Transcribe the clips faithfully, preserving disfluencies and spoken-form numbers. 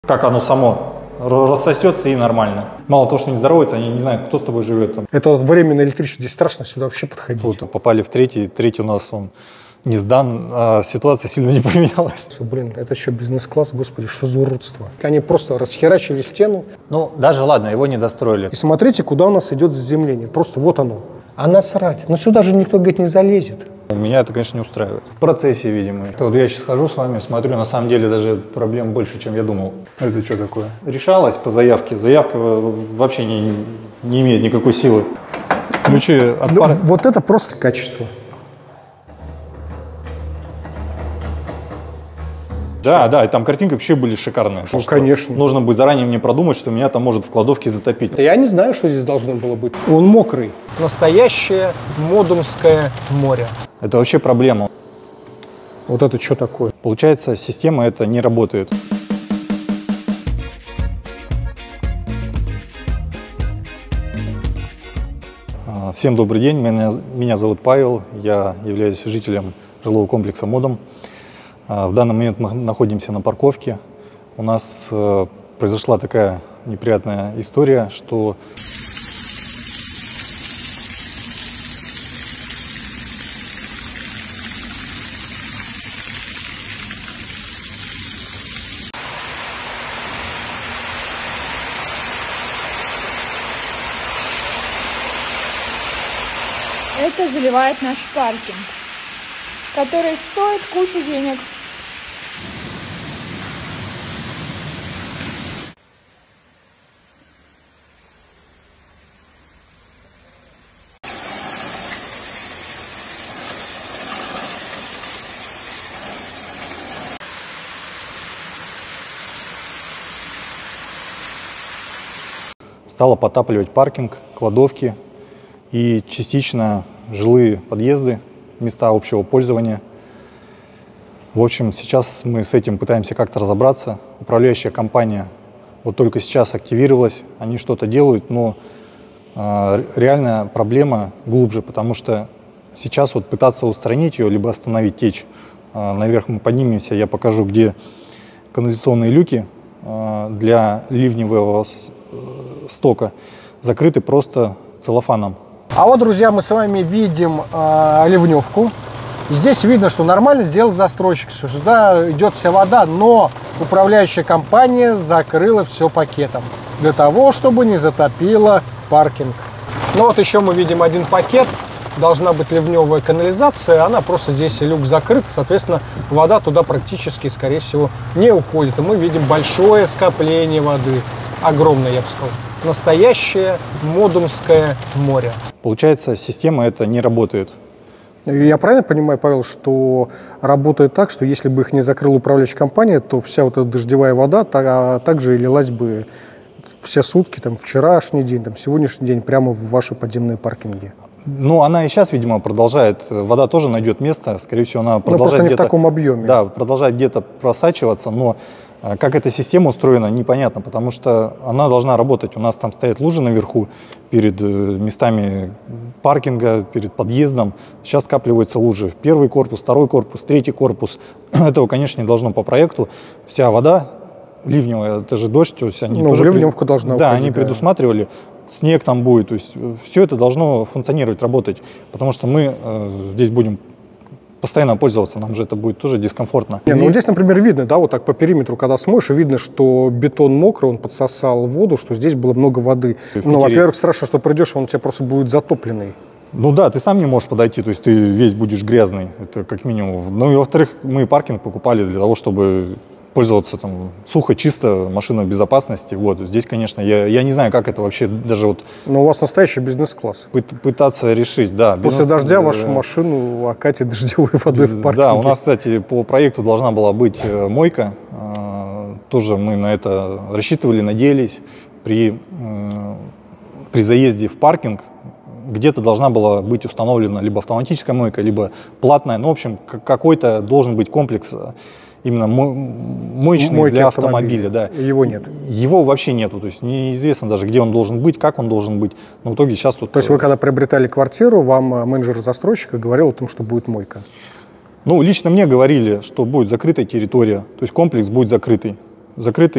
Как оно само рассосется и нормально. Мало того, что не здоровается, они не знают, кто с тобой живет. Там. Это вот временное электричество, здесь страшно сюда вообще подходить. Вот, попали в третий, третий у нас он не сдан, а ситуация сильно не поменялась. Блин, это еще бизнес-класс, господи, что за уродство. Они просто расхерачили стену. Ну, даже ладно, его не достроили. И смотрите, куда у нас идет заземление. Просто вот оно. А насрать. Но сюда же никто, говорит, не залезет. Меня это, конечно, не устраивает. В процессе, видимо. Вот я сейчас хожу с вами, смотрю, на самом деле даже проблем больше, чем я думал. Это что такое? Решалось по заявке. Заявка вообще не, не имеет никакой силы. Ключи от пары. Ну, вот это просто качество. Да, да, и там картинки вообще были шикарные. Ну, конечно. Нужно будет заранее мне продумать, что меня там может в кладовке затопить. Я не знаю, что здесь должно было быть. Он мокрый. Настоящее Модумское море. Это вообще проблема. Вот это что такое? Получается, система эта не работает. Всем добрый день, меня, меня зовут Павел, я являюсь жителем жилого комплекса Модум. В данный момент мы находимся на парковке. У нас э, произошла такая неприятная история, что это заливает наш паркинг, который стоит кучу денег. стало подтапливать паркинг, кладовки и частично жилые подъезды, места общего пользования. В общем, сейчас мы с этим пытаемся как-то разобраться. Управляющая компания вот только сейчас активировалась, они что-то делают, но э, реальная проблема глубже, потому что сейчас вот пытаться устранить ее, либо остановить течь. Э, наверх мы поднимемся, я покажу, где канализационные люки э, для ливневого стока закрыты просто целлофаном. А вот, друзья, мы с вами видим э, ливневку. Здесь видно, что нормально сделал застройщик, что сюда идет вся вода, но управляющая компания закрыла все пакетом для того, чтобы не затопило паркинг. Ну вот еще мы видим один пакет, должна быть ливневая канализация, она просто здесь люк закрыт, соответственно, вода туда практически, скорее всего, не уходит. И мы видим большое скопление воды, огромное, я бы сказал. Настоящее Модумское море. Получается, система эта не работает. Я правильно понимаю, Павел, что работает так, что если бы их не закрыла управляющая компания, то вся вот эта дождевая вода так, также и лилась бы все сутки, там, вчерашний день, там, сегодняшний день прямо в ваши подземные паркинги? Ну, она и сейчас, видимо, продолжает. Вода тоже найдет место. Скорее всего, она продолжает. Но просто не в таком объеме. Да, продолжает где-то просачиваться, но как эта система устроена, непонятно, потому что она должна работать. У нас там стоят лужи наверху перед местами паркинга, перед подъездом. Сейчас скапливаются лужи. Первый корпус, второй корпус, третий корпус. Этого, конечно, не должно по проекту. Вся вода ливневая, это же дождь. То есть они ну, тоже ливневка должна Да, уходить, они да. предусматривали. Снег там будет. То есть все это должно функционировать, работать. Потому что мы э, здесь будем постоянно пользоваться, нам же это будет тоже дискомфортно. Не, ну вот здесь, например, видно, да, вот так по периметру, когда смоешь, и видно, что бетон мокрый, он подсосал воду, что здесь было много воды. Ну, во-первых, страшно, что придешь, он у тебя просто будет затопленный. Ну да, ты сам не можешь подойти, то есть ты весь будешь грязный, это как минимум. Ну и во-вторых, мы паркинг покупали для того, чтобы пользоваться там сухо, чисто, машина безопасности. Вот здесь, конечно, я, я не знаю, как это вообще даже вот... Но у вас настоящий бизнес-класс. Пыт, пытаться решить, да. После бизнес, дождя да, вашу машину окатит дождевой водой в паркинге. Да, у нас, кстати, по проекту должна была быть мойка. Тоже мы на это рассчитывали, надеялись. При, при заезде в паркинг где-то должна была быть установлена либо автоматическая мойка, либо платная. Ну, в общем, какой-то должен быть комплекс именно моечный Мойки для автомобиля. Да. Его нет? Его вообще нету. То есть неизвестно даже, где он должен быть, как он должен быть. Но в итоге сейчас... Вот... То есть вы, когда приобретали квартиру, вам менеджер застройщика говорил о том, что будет мойка? Ну, лично мне говорили, что будет закрытая территория. То есть комплекс будет закрытый. Закрытый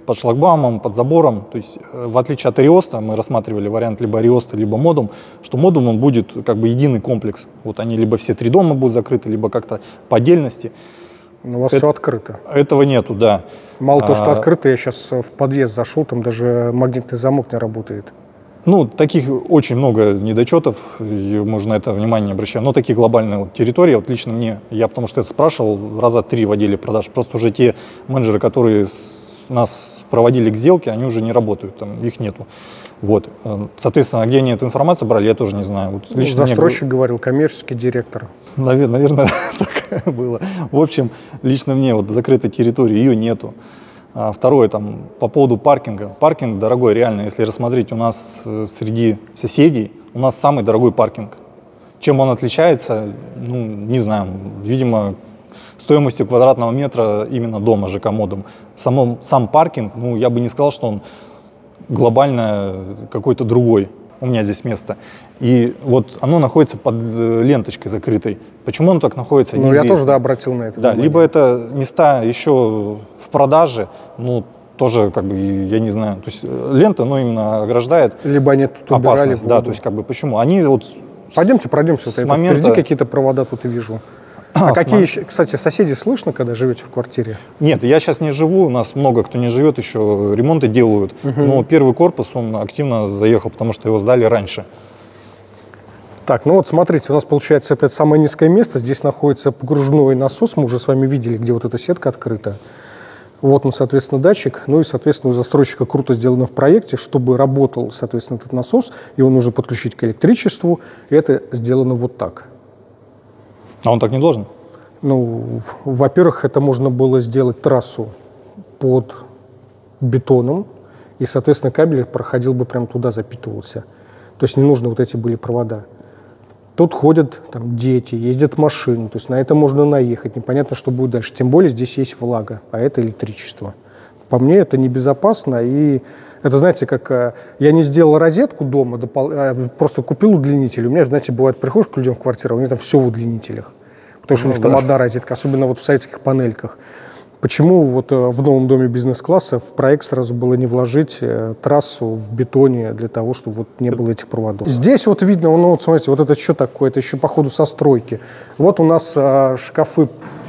под шлагбаумом, под забором. То есть в отличие от Ариоста, мы рассматривали вариант либо Ариоста, либо модум, что модум он будет как бы единый комплекс. Вот они либо все три дома будут закрыты, либо как-то по отдельности. У вас Это, все открыто. Этого нету, да. Мало того, что А, открыто, я сейчас в подъезд зашел, там даже магнитный замок не работает. Ну, таких очень много недочетов, и можно на это внимание не обращать. Но такие глобальные вот территории, вот лично мне, я потому что это спрашивал, раза три в отделе продаж, просто уже те менеджеры, которые с, нас проводили к сделке, они уже не работают, там их нету. Вот. Соответственно, где они эту информацию брали, я тоже не знаю. Вот Ну, застройщик было... говорил, коммерческий директор. Наверное, наверное так было. В общем, лично мне вот закрытой территории ее нету. А второе, там, по поводу паркинга. Паркинг дорогой, реально, если рассмотреть у нас э, среди соседей, у нас самый дорогой паркинг. Чем он отличается, ну, не знаю, видимо, стоимостью квадратного метра именно дома ЖК модом. Самом, сам паркинг, ну, я бы не сказал, что он глобально какой-то другой. У меня здесь место. И вот оно находится под ленточкой закрытой. Почему оно так находится, Ну, неизвестно. я тоже, да, обратил на это Да, внимание. либо это места еще в продаже, ну, тоже, как бы, я не знаю. То есть лента, ну, именно ограждает Либо они тут убирали опасность. Да, воду. то есть, как бы, почему? Они вот... Пойдемте, пройдемся. Вот с это. момента- Впереди какие-то провода тут и вижу. А, с какие мом- еще, кстати, соседи слышно, когда живете в квартире? Нет, я сейчас не живу, у нас много кто не живет, еще ремонты делают. Но первый корпус, он активно заехал, потому что его сдали раньше. Так, ну вот смотрите, у нас получается это самое низкое место. Здесь находится погружной насос. Мы уже с вами видели, где вот эта сетка открыта. Вот он, соответственно, датчик. Ну и, соответственно, у застройщика круто сделано в проекте, чтобы работал, соответственно, этот насос. Его нужно подключить к электричеству. И это сделано вот так. А он так не должен? Ну, в- во-первых, это можно было сделать трассу под бетоном. И, соответственно, кабель проходил бы прямо туда, запитывался. То есть не нужны вот эти были провода. Тут ходят там дети, ездят машины, то есть на это можно наехать, непонятно, что будет дальше. Тем более здесь есть влага, а это электричество. По мне это небезопасно, и это, знаете, как э, я не сделал розетку дома, допол- а просто купил удлинитель. У меня, знаете, бывает, приходишь к людям в квартиру, у них там все в удлинителях, потому что у них там одна розетка, особенно вот в советских панельках. Почему вот э, в новом доме бизнес-класса в проект сразу было не вложить э, трассу в бетоне для того, чтобы вот не было этих проводов? Здесь вот видно, ну вот смотрите, вот это что такое? Это еще по ходу со стройки. Вот у нас э, шкафы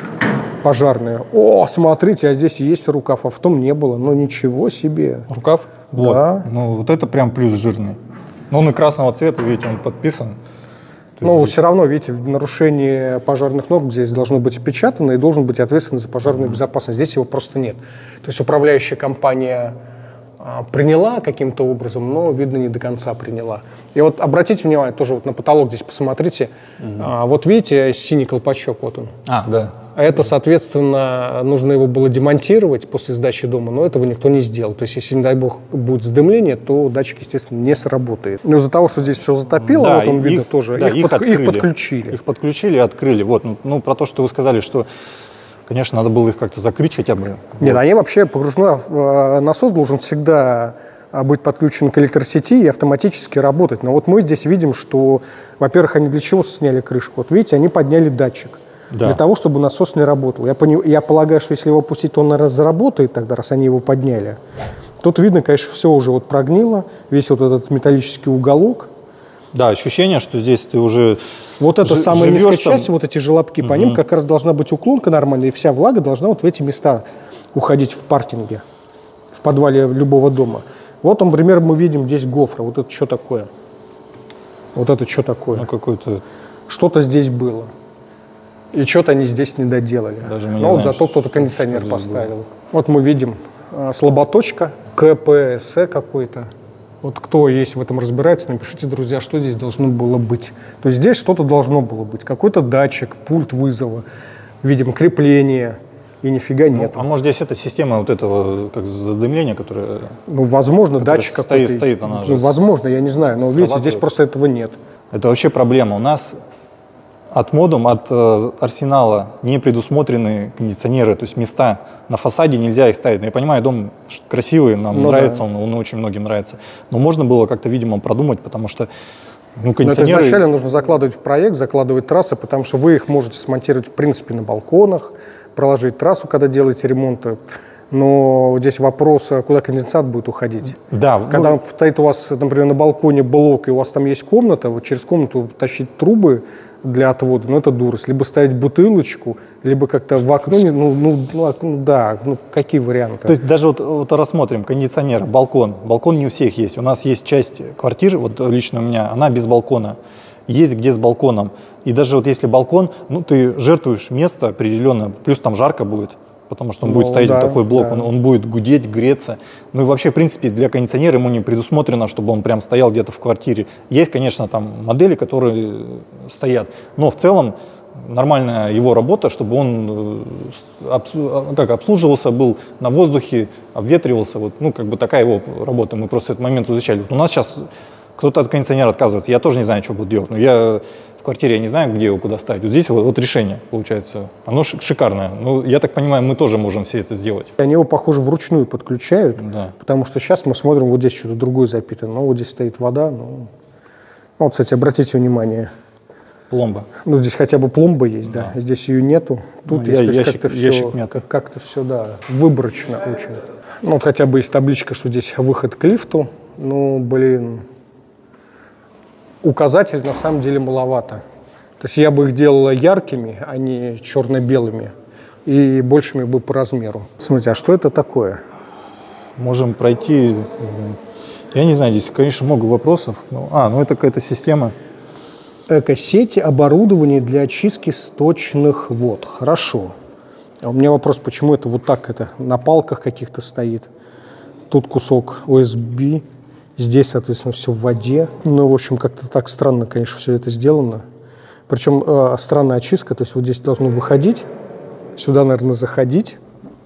пожарные. О, смотрите, а здесь есть рукав, а в том не было. Ну ничего себе. Рукав? Да. Вот. Ну, вот это прям плюс жирный. Но он и красного цвета, видите, он подписан. То Но есть все равно, видите, в нарушении пожарных норм здесь должно быть опечатано и должен быть ответственен за пожарную безопасность. Здесь его просто нет. То есть управляющая компания а, приняла каким-то образом, но, видно, не до конца приняла. И вот обратите внимание, тоже вот на потолок здесь посмотрите. А, вот видите, синий колпачок, вот он. А, да. А это, соответственно, нужно его было демонтировать после сдачи дома, но этого никто не сделал. То есть, если, не дай бог, будет задымление, то датчик, естественно, не сработает. Но из-за того, что здесь все затопило, Да, вот он, их- видно, тоже, да, их, их под- их открыли. подключили. Их подключили и открыли. Вот. Ну, ну, про то, что вы сказали, что, конечно, надо было их как-то закрыть хотя бы. Нет, Вот. они вообще, погружной э, насос должен всегда а, быть подключен к электросети и автоматически работать. Но вот мы здесь видим, что, во-первых, они для чего сняли крышку? Вот видите, они подняли датчик. Да. Для того, чтобы насос не работал. Я, пони- я полагаю, что если его опустить, то он, наверное, заработает тогда, раз они его подняли. Тут видно, конечно, все уже вот прогнило, весь вот этот металлический уголок. Да, ощущение, что здесь ты уже Вот это жи- самая живешь низкая там. часть, вот эти желобки, по ним как раз должна быть уклонка нормальная, и вся влага должна вот в эти места уходить в паркинге, в подвале любого дома. Вот, например, мы видим здесь гофра. Вот это что такое? Вот это что такое? Ну, какой-то... Что-то здесь было. И что-то они здесь не доделали. Даже мы не Но вот знаем, зато что- кто-то кондиционер что здесь поставил. Вот мы видим а, слаботочка, КПС какой-то. Вот кто есть в этом разбирается, напишите, друзья, что здесь должно было быть. То есть здесь что-то должно было быть. Какой-то датчик, пульт вызова, видим крепление, и нифига нет. А может, здесь эта система вот этого как задымления, которая... Ну, возможно, которая датчик стоит- какой-то. стоит, она ну, же возможно, я не знаю. Но видите, здесь срабатывает. просто этого нет. Это вообще проблема. У нас от модум, от э, арсенала не предусмотрены кондиционеры, то есть места на фасаде нельзя их ставить. Но я понимаю, дом красивый, нам Ну нравится, да. он, он очень многим нравится. Но можно было как-то, видимо, продумать, потому что ну, Но это кондиционеры... изначально нужно закладывать в проект, закладывать трассы, потому что вы их можете смонтировать, в принципе, на балконах, проложить трассу, когда делаете ремонт. Но вот здесь вопрос, куда конденсат будет уходить. Да. Когда ну, стоит у вас, например, на балконе блок, и у вас там есть комната, вот через комнату тащить трубы для отвода, ну это дурость. Либо ставить бутылочку, либо как-то в окно, ну, ну, ну да, ну какие варианты? То есть даже вот, вот рассмотрим кондиционер, балкон. Балкон не у всех есть. У нас есть часть квартир, вот лично у меня, она без балкона. Есть где с балконом. И даже вот если балкон, ну ты жертвуешь место определенное, плюс там жарко будет. Потому что он ну, будет стоять да, такой блок, да. он, он будет гудеть, греться. Ну и вообще, в принципе, для кондиционера ему не предусмотрено, чтобы он прям стоял где-то в квартире. Есть, конечно, там модели, которые стоят, но в целом нормальная его работа, чтобы он как, обслуживался, был на воздухе, обветривался. Вот, ну, как бы такая его работа. Мы просто этот момент изучали. Вот у нас сейчас кто-то от кондиционера отказывается. Я тоже не знаю, что буду делать. Но я в квартире я не знаю, где его, куда ставить. Вот здесь вот, вот решение получается. Оно шикарное. Ну, я так понимаю, мы тоже можем все это сделать. Они его, похоже, вручную подключают. Да. Потому что сейчас мы смотрим, вот здесь что-то другое запитано. Ну, вот здесь стоит вода. Ну, вот, кстати, обратите внимание. Пломба. Ну, здесь хотя бы пломба есть, да. да. Здесь ее нету. Тут ну, есть ящик, как-то все, как, как-то все, да, выборочно очень. Ну, вот хотя бы есть табличка, что здесь выход к лифту. Ну, блин... Указатель на самом деле маловато. То есть я бы их делала яркими, а не черно-белыми, и большими бы по размеру. Смотрите, а что это такое? Можем пройти. Я не знаю, здесь, конечно, много вопросов. А, ну это какая-то система. Экосети, оборудование для очистки сточных вод. Хорошо. А у меня вопрос, почему это вот так это на палках каких-то стоит? Тут кусок ю эс би. Здесь, соответственно, все в воде. Ну, в общем, как-то так странно, конечно, все это сделано. Причем э, странная очистка. То есть вот здесь должно выходить, сюда, наверное, заходить.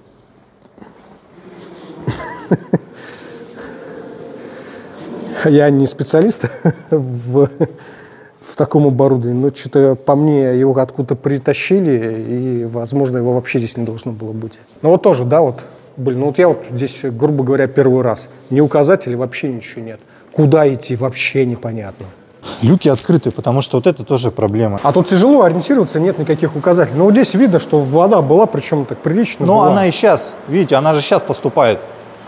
Я не специалист в, в таком оборудовании, но что-то по мне его откуда-то притащили, и, возможно, его вообще здесь не должно было быть. Ну вот тоже, да, вот. Блин, ну вот я вот здесь, грубо говоря, первый раз. Ни указателей, вообще ничего нет. Куда идти, вообще непонятно. Люки открыты, потому что вот это тоже проблема. А тут тяжело ориентироваться, нет никаких указателей. Но вот здесь видно, что вода была, причем так прилично Но была. она и сейчас, видите, она же сейчас поступает.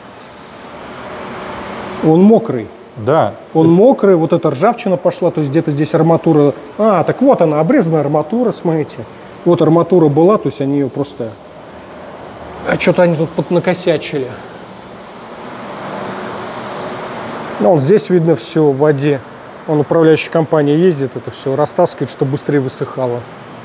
Он мокрый. Да. Он это... мокрый, вот эта ржавчина пошла, то есть где-то здесь арматура. А, так вот она, обрезанная арматура, смотрите. Вот арматура была, то есть они ее просто... А что-то они тут поднакосячили. Ну, вот здесь видно все в воде. Он, управляющая компания, ездит, это все растаскивает, чтобы быстрее высыхало.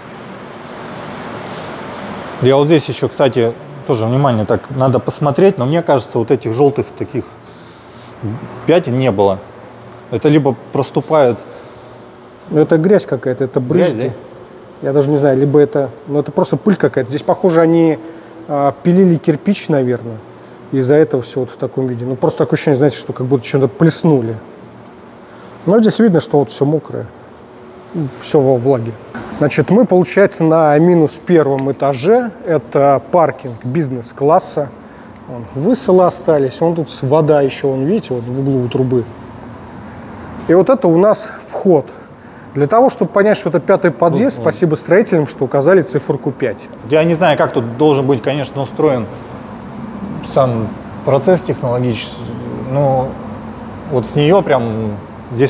Я вот здесь еще, кстати, тоже внимание, так надо посмотреть, но мне кажется, вот этих желтых таких пятен не было. Это либо проступает... Это грязь какая-то, это брызги. Грязь, да? Я даже не знаю, либо это... Ну, это просто пыль какая-то. Здесь, похоже, они... пилили кирпич, наверное, из-за этого все вот в таком виде. Ну, просто такое ощущение, знаете, что как будто что-то плеснули. Но здесь видно, что вот все мокрое, все во влаге. Значит, мы, получается, на минус первом этаже. Это паркинг бизнес-класса. Высылы остались. Вон тут вода еще, вон, видите, вот в углу у трубы. И вот это у нас вход. Для того, чтобы понять, что это пятый подъезд, ну, спасибо строителям, что указали циферку пять. Я не знаю, как тут должен быть, конечно, устроен сам процесс технологический, но вот с нее прям здесь...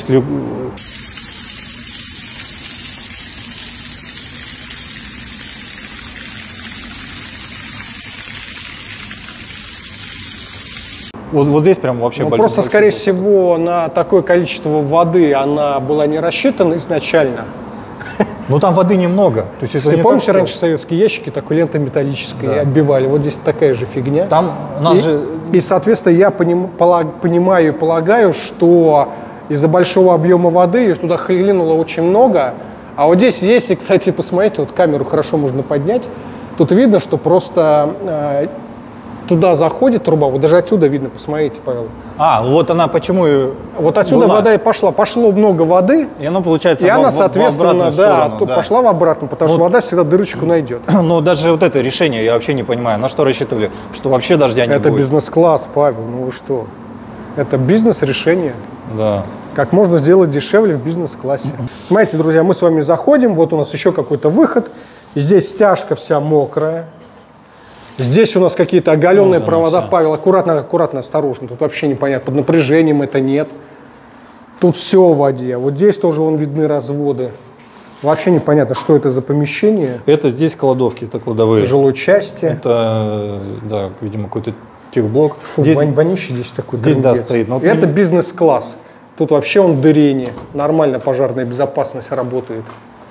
Вот, вот здесь прям вообще ну, большой. Просто, большой скорее большой. всего, на такое количество воды она была не рассчитана изначально. Ну там воды немного. То есть, если помните, так, раньше что... советские ящики такой лентой металлической да. оббивали. Вот здесь такая же фигня. Там у нас и, же... и, соответственно, я поним, полаг, понимаю и полагаю, что из-за большого объема воды ее туда хлинуло очень много. А вот здесь, если, кстати, посмотрите, вот камеру хорошо можно поднять, тут видно, что просто... Э, туда заходит труба, вот даже отсюда видно, посмотрите, Павел. А, вот она почему и Вот отсюда была. Вода и пошла. Пошло много воды. И она, получается, и она, в, соответственно, в да, сторону, да, пошла в обратную, потому вот. Что вода всегда дырочку найдет. Но даже вот это решение я вообще не понимаю. На что рассчитывали? Что вообще дождя не это будет? Это бизнес-класс, Павел, ну вы что? Это бизнес-решение. Да. Как можно сделать дешевле в бизнес-классе. Смотрите, друзья, мы с вами заходим, вот у нас еще какой-то выход. Здесь стяжка вся мокрая. Здесь у нас какие-то оголенные Вот провода. всё. Павел, аккуратно, аккуратно, осторожно. Тут вообще непонятно, под напряжением это нет. Тут все в воде. Вот здесь тоже вон видны разводы. Вообще непонятно, что это за помещение. Это здесь кладовки, это кладовые. В жилой части. Это, да, видимо, какой-то техблок. Фу, здесь, вонь- вонище здесь такой. здесь, да, трындец. стоит, но Это не- бизнес-класс. Тут вообще он дырение. Нормально пожарная безопасность работает.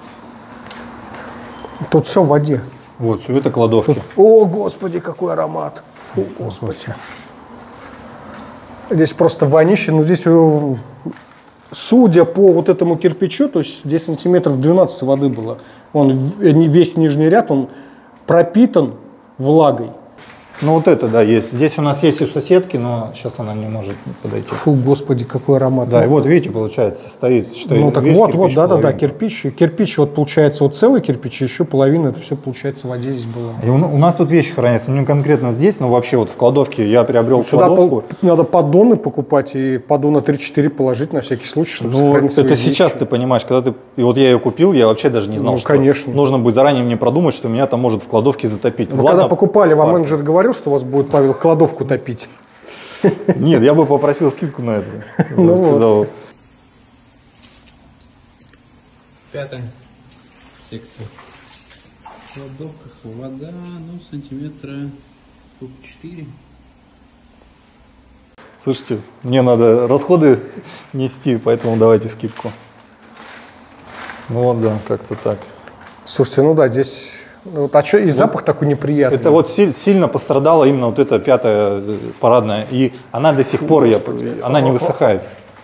Тут все в воде. Вот, все это кладовки. О, Господи, какой аромат. Фу, Господи. Здесь просто вонище. Но здесь, э, судя по вот этому кирпичу, то есть здесь сантиметров двенадцать воды было. Он в- весь нижний ряд, он пропитан влагой. Ну вот это, да, есть. Здесь у нас есть у соседки, но сейчас она не может подойти. Фу, Господи, какой аромат. Да, и вот видите, получается, стоит, что Ну так весь вот, вот, кирпич да, да, да, половина. кирпич. Кирпич, вот получается, вот целый кирпич, и еще половина, это все получается в воде здесь было. И у, у нас тут вещи хранятся, ну не конкретно здесь, но вообще вот в кладовке я приобрел Сюда кладовку. пол- надо поддоны покупать и поддона три-четыре положить на всякий случай, чтобы Ну, сохранить свои это вещи. сейчас ты понимаешь, когда ты... И вот я ее купил, я вообще даже не знал, Ну, что конечно. нужно будет заранее мне продумать, что меня там может в кладовке затопить. Вы Ладно, когда покупали, вам парк. менеджер говорил, что у вас будет, Павел, кладовку топить? Нет, я бы попросил скидку на это. Ну Я сказал, Пятая секция. В кладовках вода, ну, сантиметра сколько, четыре. слушайте, мне надо расходы нести, поэтому давайте скидку. Ну вот, да, как-то так. Слушайте, ну да, здесь... ну вот, а что, и запах такой неприятный. Это вот си- сильно пострадала именно вот эта пятая э, парадная, и она до сих пор, я, Господи. она не высыхает.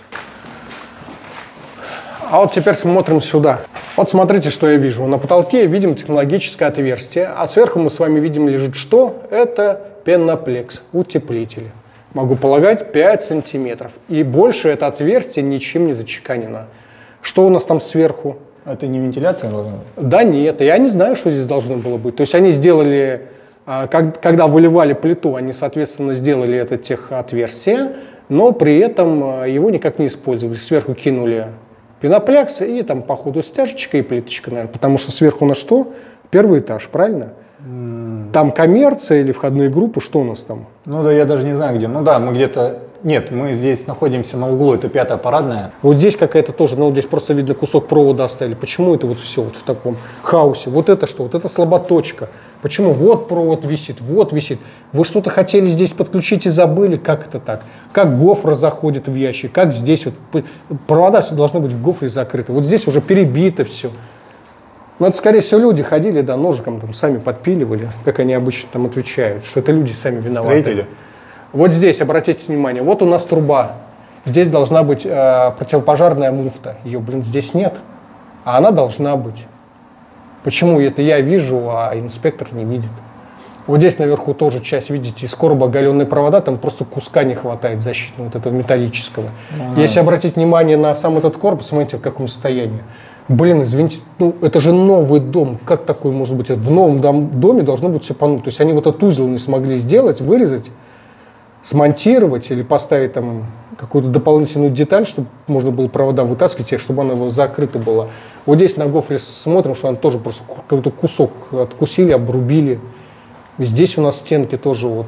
А вот теперь смотрим сюда. Вот смотрите, что я вижу. На потолке видим технологическое отверстие, а сверху мы с вами видим лежит что? Это пеноплекс, утеплитель. Могу полагать, пять сантиметров. И больше это отверстие ничем не зачеканено. Что у нас там сверху? Это не вентиляция должна быть? Да нет, я не знаю, что здесь должно было быть. То есть они сделали, а, как- когда выливали плиту, они, соответственно, сделали это техотверстие, но при этом а, его никак не использовали. Сверху кинули пеноплекс и там, по ходу, стяжечка и плиточка, наверное. Потому что сверху на что? Первый этаж, правильно? Там коммерция или входные группы, что у нас там? Ну да, я даже не знаю где. Ну да, мы где-то... Нет, мы здесь находимся на углу, это пятая парадная. Вот здесь какая-то тоже, ну здесь просто видно кусок провода оставили. Почему это вот все вот в таком хаосе? Вот это что? Вот это слаботочка. Почему? Вот провод висит, вот висит. Вы что-то хотели здесь подключить и забыли? Как это так? Как гофра заходит в ящик? Как здесь вот п- провода все должны быть в гофре закрыты? Вот здесь уже перебито все. Ну, это, скорее всего, люди ходили, да, ножиком там сами подпиливали, как они обычно там отвечают, что это люди сами виноваты. Строители. Вот здесь, обратите внимание, вот у нас труба. Здесь должна быть э, противопожарная муфта. Ее, блин, здесь нет. А она должна быть. Почему это я вижу, а инспектор не видит? Вот здесь наверху тоже часть, видите, из короба оголенные провода, там просто куска не хватает защитного, вот этого металлического. А-а-а. Если обратить внимание на сам этот корпус, смотрите, в каком состоянии. Блин, извините, ну это же новый дом, как такое может быть? В новом дом, доме должно быть все по-новому. То есть они вот этот узел не смогли сделать, вырезать, смонтировать или поставить там какую-то дополнительную деталь, чтобы можно было провода вытаскивать, и чтобы она закрыта была. Вот здесь на гофре смотрим, что она тоже просто какой-то кусок откусили, обрубили. И здесь у нас стенки тоже вот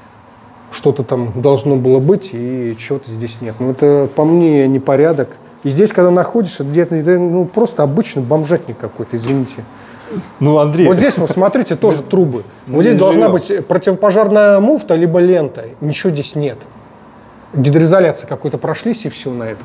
что-то там должно было быть, и чего-то здесь нет. Ну это по мне непорядок. И здесь, когда находишься, где-то ну, просто обычный бомжатник какой-то, извините. Ну, Андрей... Вот здесь, вот смотрите, тоже трубы. Вот здесь здесь должна живем. быть противопожарная муфта, либо лента. Ничего здесь нет. Гидроизоляция какой-то прошлись, и все на этом.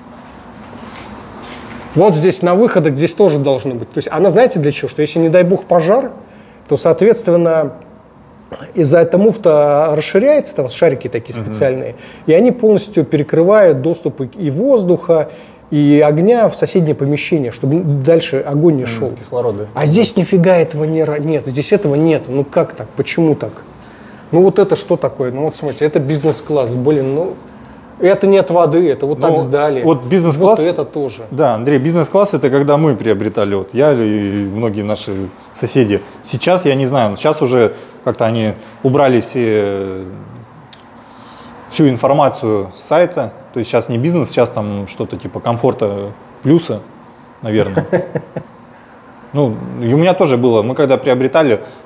Вот здесь на выходах, здесь тоже должно быть. То есть она, знаете, для чего? Что если, не дай бог, пожар, то, соответственно, из-за этого муфта расширяется, там шарики такие специальные, uh-huh. и они полностью перекрывают доступы и воздуха, и огня в соседнее помещение, чтобы дальше огонь не шел. Mm, кислород, да. А здесь нифига этого не, нет, здесь этого нет. Ну как так? Почему так? Ну вот это что такое? Ну вот смотрите, это бизнес-класс. Блин, ну это нет воды, это вот Ну, так сдали. вот бизнес-класс- Вот это тоже. Да, Андрей, бизнес-класс это когда мы приобретали, вот я и многие наши соседи. Сейчас я не знаю, но сейчас уже как-то они убрали все, всю информацию с сайта. То есть сейчас не бизнес, сейчас там что-то типа комфорта плюса, наверное. Ну, и у меня тоже было, мы когда приобретали,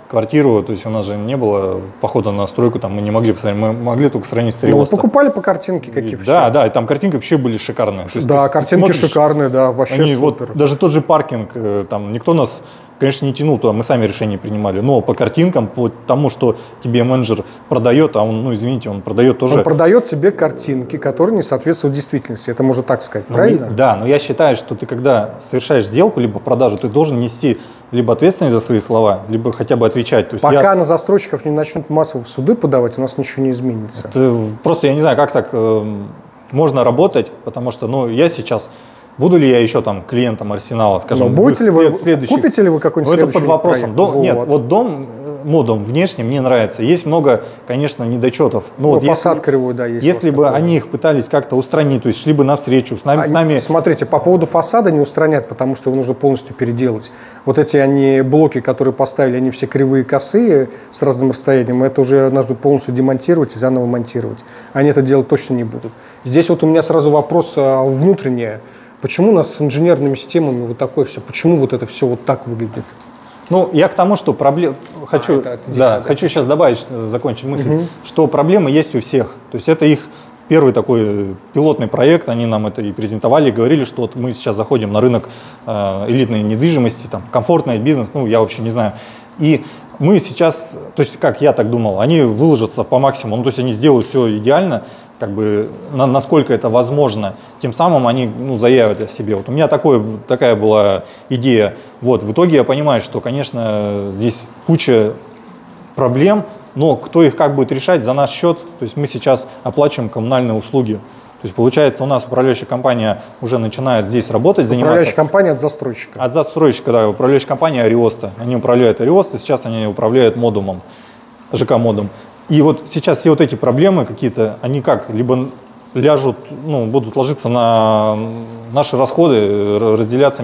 квартиру, то есть у нас же не было похода на стройку, там мы не могли посмотреть, мы могли только сравнить с Ну, вы покупали по картинке какие-то? Да, да, и там картинки вообще были шикарные. То есть Да, ты картинки смотришь, шикарные, да, вообще они, супер. Вот, даже тот же паркинг, э, там никто нас, конечно, не тянул туда, мы сами решения принимали, но по картинкам, по тому, что тебе менеджер продает, а он, ну извините, он продает тоже... Он продает тебе картинки, которые не соответствуют действительности, это можно так сказать, Ну, правильно? не- Да, но я считаю, что ты, когда совершаешь сделку, либо продажу, ты должен нести либо ответственность за свои слова, либо хотя бы отвечать. То есть Пока я, на застройщиков не начнут массово в суды подавать, у нас ничего не изменится. это просто я не знаю, как так э, можно работать, потому что, ну, я сейчас... Буду ли я еще там клиентом Арсенала, скажем, Но будете в ли вы, след- следующий- купите ли вы какой-нибудь Ну, это следующий под вопросом. проект? Дом- Вот. Нет, вот дом, э, модом внешне мне нравится. Есть много, конечно, недочетов. Но Ну, вот фасад если, кривой, да, есть. у если вас бы такой. они их пытались как-то устранить, то есть шли бы навстречу, с нами, с Они- нами Смотрите, по поводу фасада не устранят, потому что его нужно полностью переделать. Вот эти они блоки, которые поставили, они все кривые, косые, с разным расстоянием, это уже нужно полностью демонтировать и заново монтировать. Они это делать точно не будут. Здесь вот у меня сразу вопрос а, внутренний. Почему у нас с инженерными системами вот такое все? Почему вот это все вот так выглядит? Ну, я к тому, что проблем... Хочу, это здесь да, надо. хочу сейчас добавить, э, закончить мысль, что проблемы есть у всех. То есть это их первый такой пилотный проект, они нам это и презентовали, и говорили, что вот мы сейчас заходим на рынок э, элитной недвижимости, там, комфортный бизнес, ну, я вообще не знаю. И мы сейчас, то есть, как я так думал, они выложатся по максимуму, ну, то есть они сделают все идеально, как бы, на, насколько это возможно, тем самым они, ну, заявят о себе. Вот у меня такое, такая была идея. Вот, в итоге я понимаю, что, конечно, здесь куча проблем, но кто их как будет решать за наш счет, то есть мы сейчас оплачиваем коммунальные услуги. То есть, получается, у нас управляющая компания уже начинает здесь работать, заниматься. Управляющая компания от застройщика. От застройщика, да, управляющая компания Ариоста. Они управляют Ариоста, сейчас они управляют модумом, ЖК-модом. И вот сейчас все вот эти проблемы какие-то, они как, либо ляжут, ну, будут ложиться на наши расходы, разделяться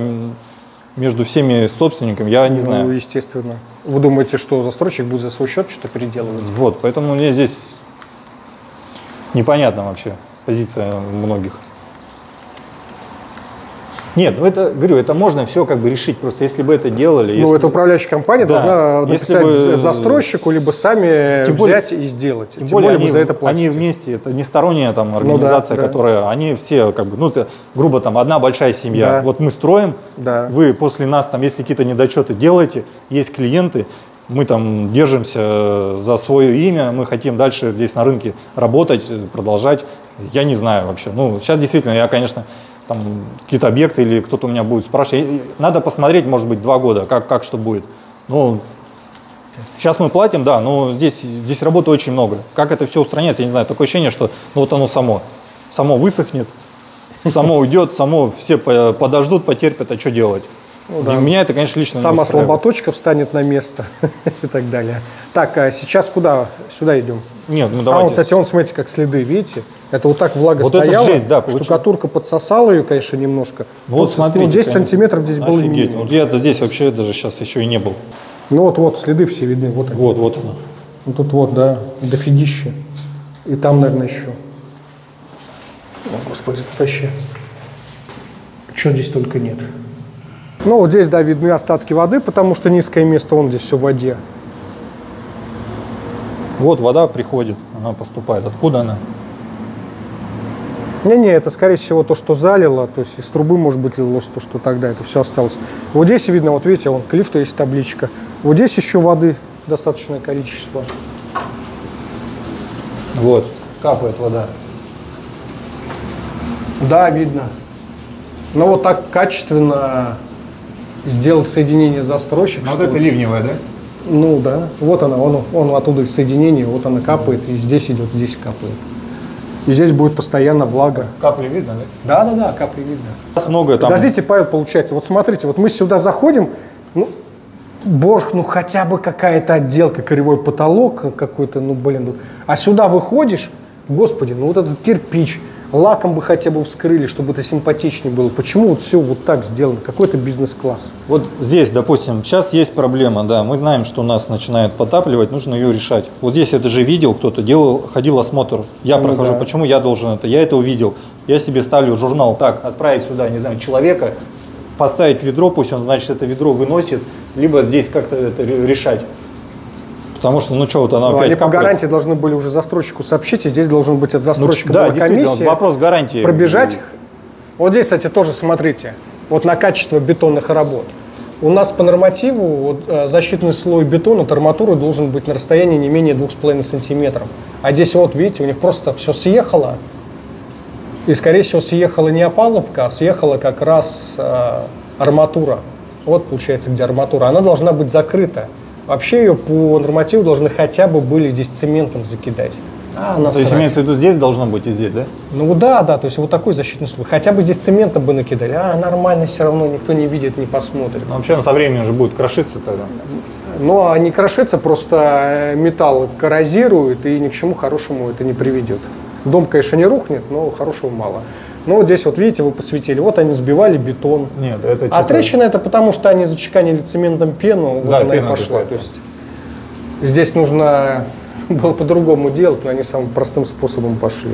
между всеми собственниками, я не Ну, знаю. естественно. Вы думаете, что застройщик будет за свой счет что-то переделывать? Вот, поэтому мне здесь непонятна вообще позиция многих. Нет, ну это, говорю, это можно все как бы решить, просто если бы это делали. Ну, если это управляющая компания Да. должна Если написать бы- застройщику, либо сами Тем более- взять и сделать. Тем, более, вы они, за это они платите. вместе, это не сторонняя там организация, да, да. которая, они все как бы, ну, это, грубо там одна большая семья. Да. Вот мы строим, Да. вы после нас там, если какие-то недочеты делаете, есть клиенты, мы там держимся за свое имя, мы хотим дальше здесь на рынке работать, продолжать. Я не знаю вообще. Ну, сейчас действительно, я, конечно, там какие-то объекты или кто-то у меня будет спрашивать. И- и Надо посмотреть, может быть, два года, как, как что будет. Ну, сейчас мы платим, да, но здесь, здесь работы очень много. Как это все устраняется, я не знаю. Такое ощущение, что ну, вот оно само. Само высохнет, само уйдет, само все по- подождут, потерпят, а что делать? Ну да. И меня это, конечно, лично не Сама устраивает. слаботочка встанет на место и так далее. Так, а сейчас куда? Сюда идем. Нет, ну А давайте. вот, кстати, он, смотрите, как следы, видите? Это вот так влага Вот это стояла, жесть, да, получилось. штукатурка подсосала ее, конечно, немножко. Вот Тут, смотрите. ну, десять прям сантиметров здесь было офигеть. минимум. Вот я-то здесь вообще даже сейчас еще и не был. Ну вот, вот, следы все видны. Вот, они. Вот, вот оно. Ну, тут вот, да, дофигища. И там, наверное, еще. О, Господи, тут вообще. Чего здесь только нет. Ну, вот здесь, да, видны остатки воды, потому что низкое место, вон здесь все в воде. Вот вода приходит, она поступает. Откуда она? Не-не, это, скорее всего, то, что залило, то есть из трубы, может быть, лилось то, что тогда это все осталось. Вот здесь видно, вот видите, вон к лифту есть табличка. Вот здесь еще воды достаточное количество. Вот, капает вода. Да, видно. Но вот так качественно сделал соединение застройщик. что вот- ливневая, да? Ну да, вот она, он, он оттуда из соединения, вот она капает, и здесь идет, здесь капает. И здесь будет постоянно влага. Капли видно, да? Да, да, да, капли видно. Нас много там. Подождите, Павел, получается, вот смотрите, вот мы сюда заходим, ну, борг, ну хотя бы какая-то отделка, кривой потолок какой-то, ну блин, ну, а сюда выходишь, господи, ну вот этот кирпич, лаком бы хотя бы вскрыли, чтобы это симпатичнее было. Почему вот все вот так сделано? Какой-то бизнес-класс. Вот здесь, допустим, сейчас есть проблема, да, мы знаем, что нас начинает потапливать, нужно ее решать. Вот здесь это же видел кто-то, делал, ходил осмотр, я Ну прохожу, да. почему я должен это, я это увидел, я себе ставлю журнал, так, отправить сюда, не знаю, человека, поставить ведро, пусть он, значит, это ведро выносит, либо здесь как-то это ре- решать. Потому что, ну что, вот она Ну, опять они по капает. гарантии должны были уже застройщику сообщить, и здесь должен быть от застройщика Ну, да, была действительно, комиссия. вот вопрос гарантии. Пробежать. Вот здесь, кстати, тоже смотрите, вот на качество бетонных работ. У нас по нормативу вот, э, защитный слой бетона от арматуры должен быть на расстоянии не менее двух с половиной сантиметров. А здесь вот, видите, у них просто все съехало. И, скорее всего, съехала не опалубка, а съехала как раз э, арматура. Вот, получается, где арматура. Она должна быть закрыта. Вообще ее по нормативу должны хотя бы были здесь цементом закидать. А, То есть имеется в виду, здесь должно быть и здесь, да? Ну да, да, то есть вот такой защитный слой. Хотя бы здесь цементом бы накидали. А, нормально все равно, никто не видит, не посмотрит. Но вообще со временем уже будет крошиться тогда. Ну, а не крошится, просто металл коррозирует, и ни к чему хорошему это не приведет. Дом, конечно, не рухнет, но хорошего мало. Ну, вот здесь вот, видите, вы посветили, вот они сбивали бетон. Нет, это А трещина это потому, что они зачеканили цементом пену, вот Да, она и пена пошла. какая-то. То есть здесь нужно было по-другому делать, но они самым простым способом пошли.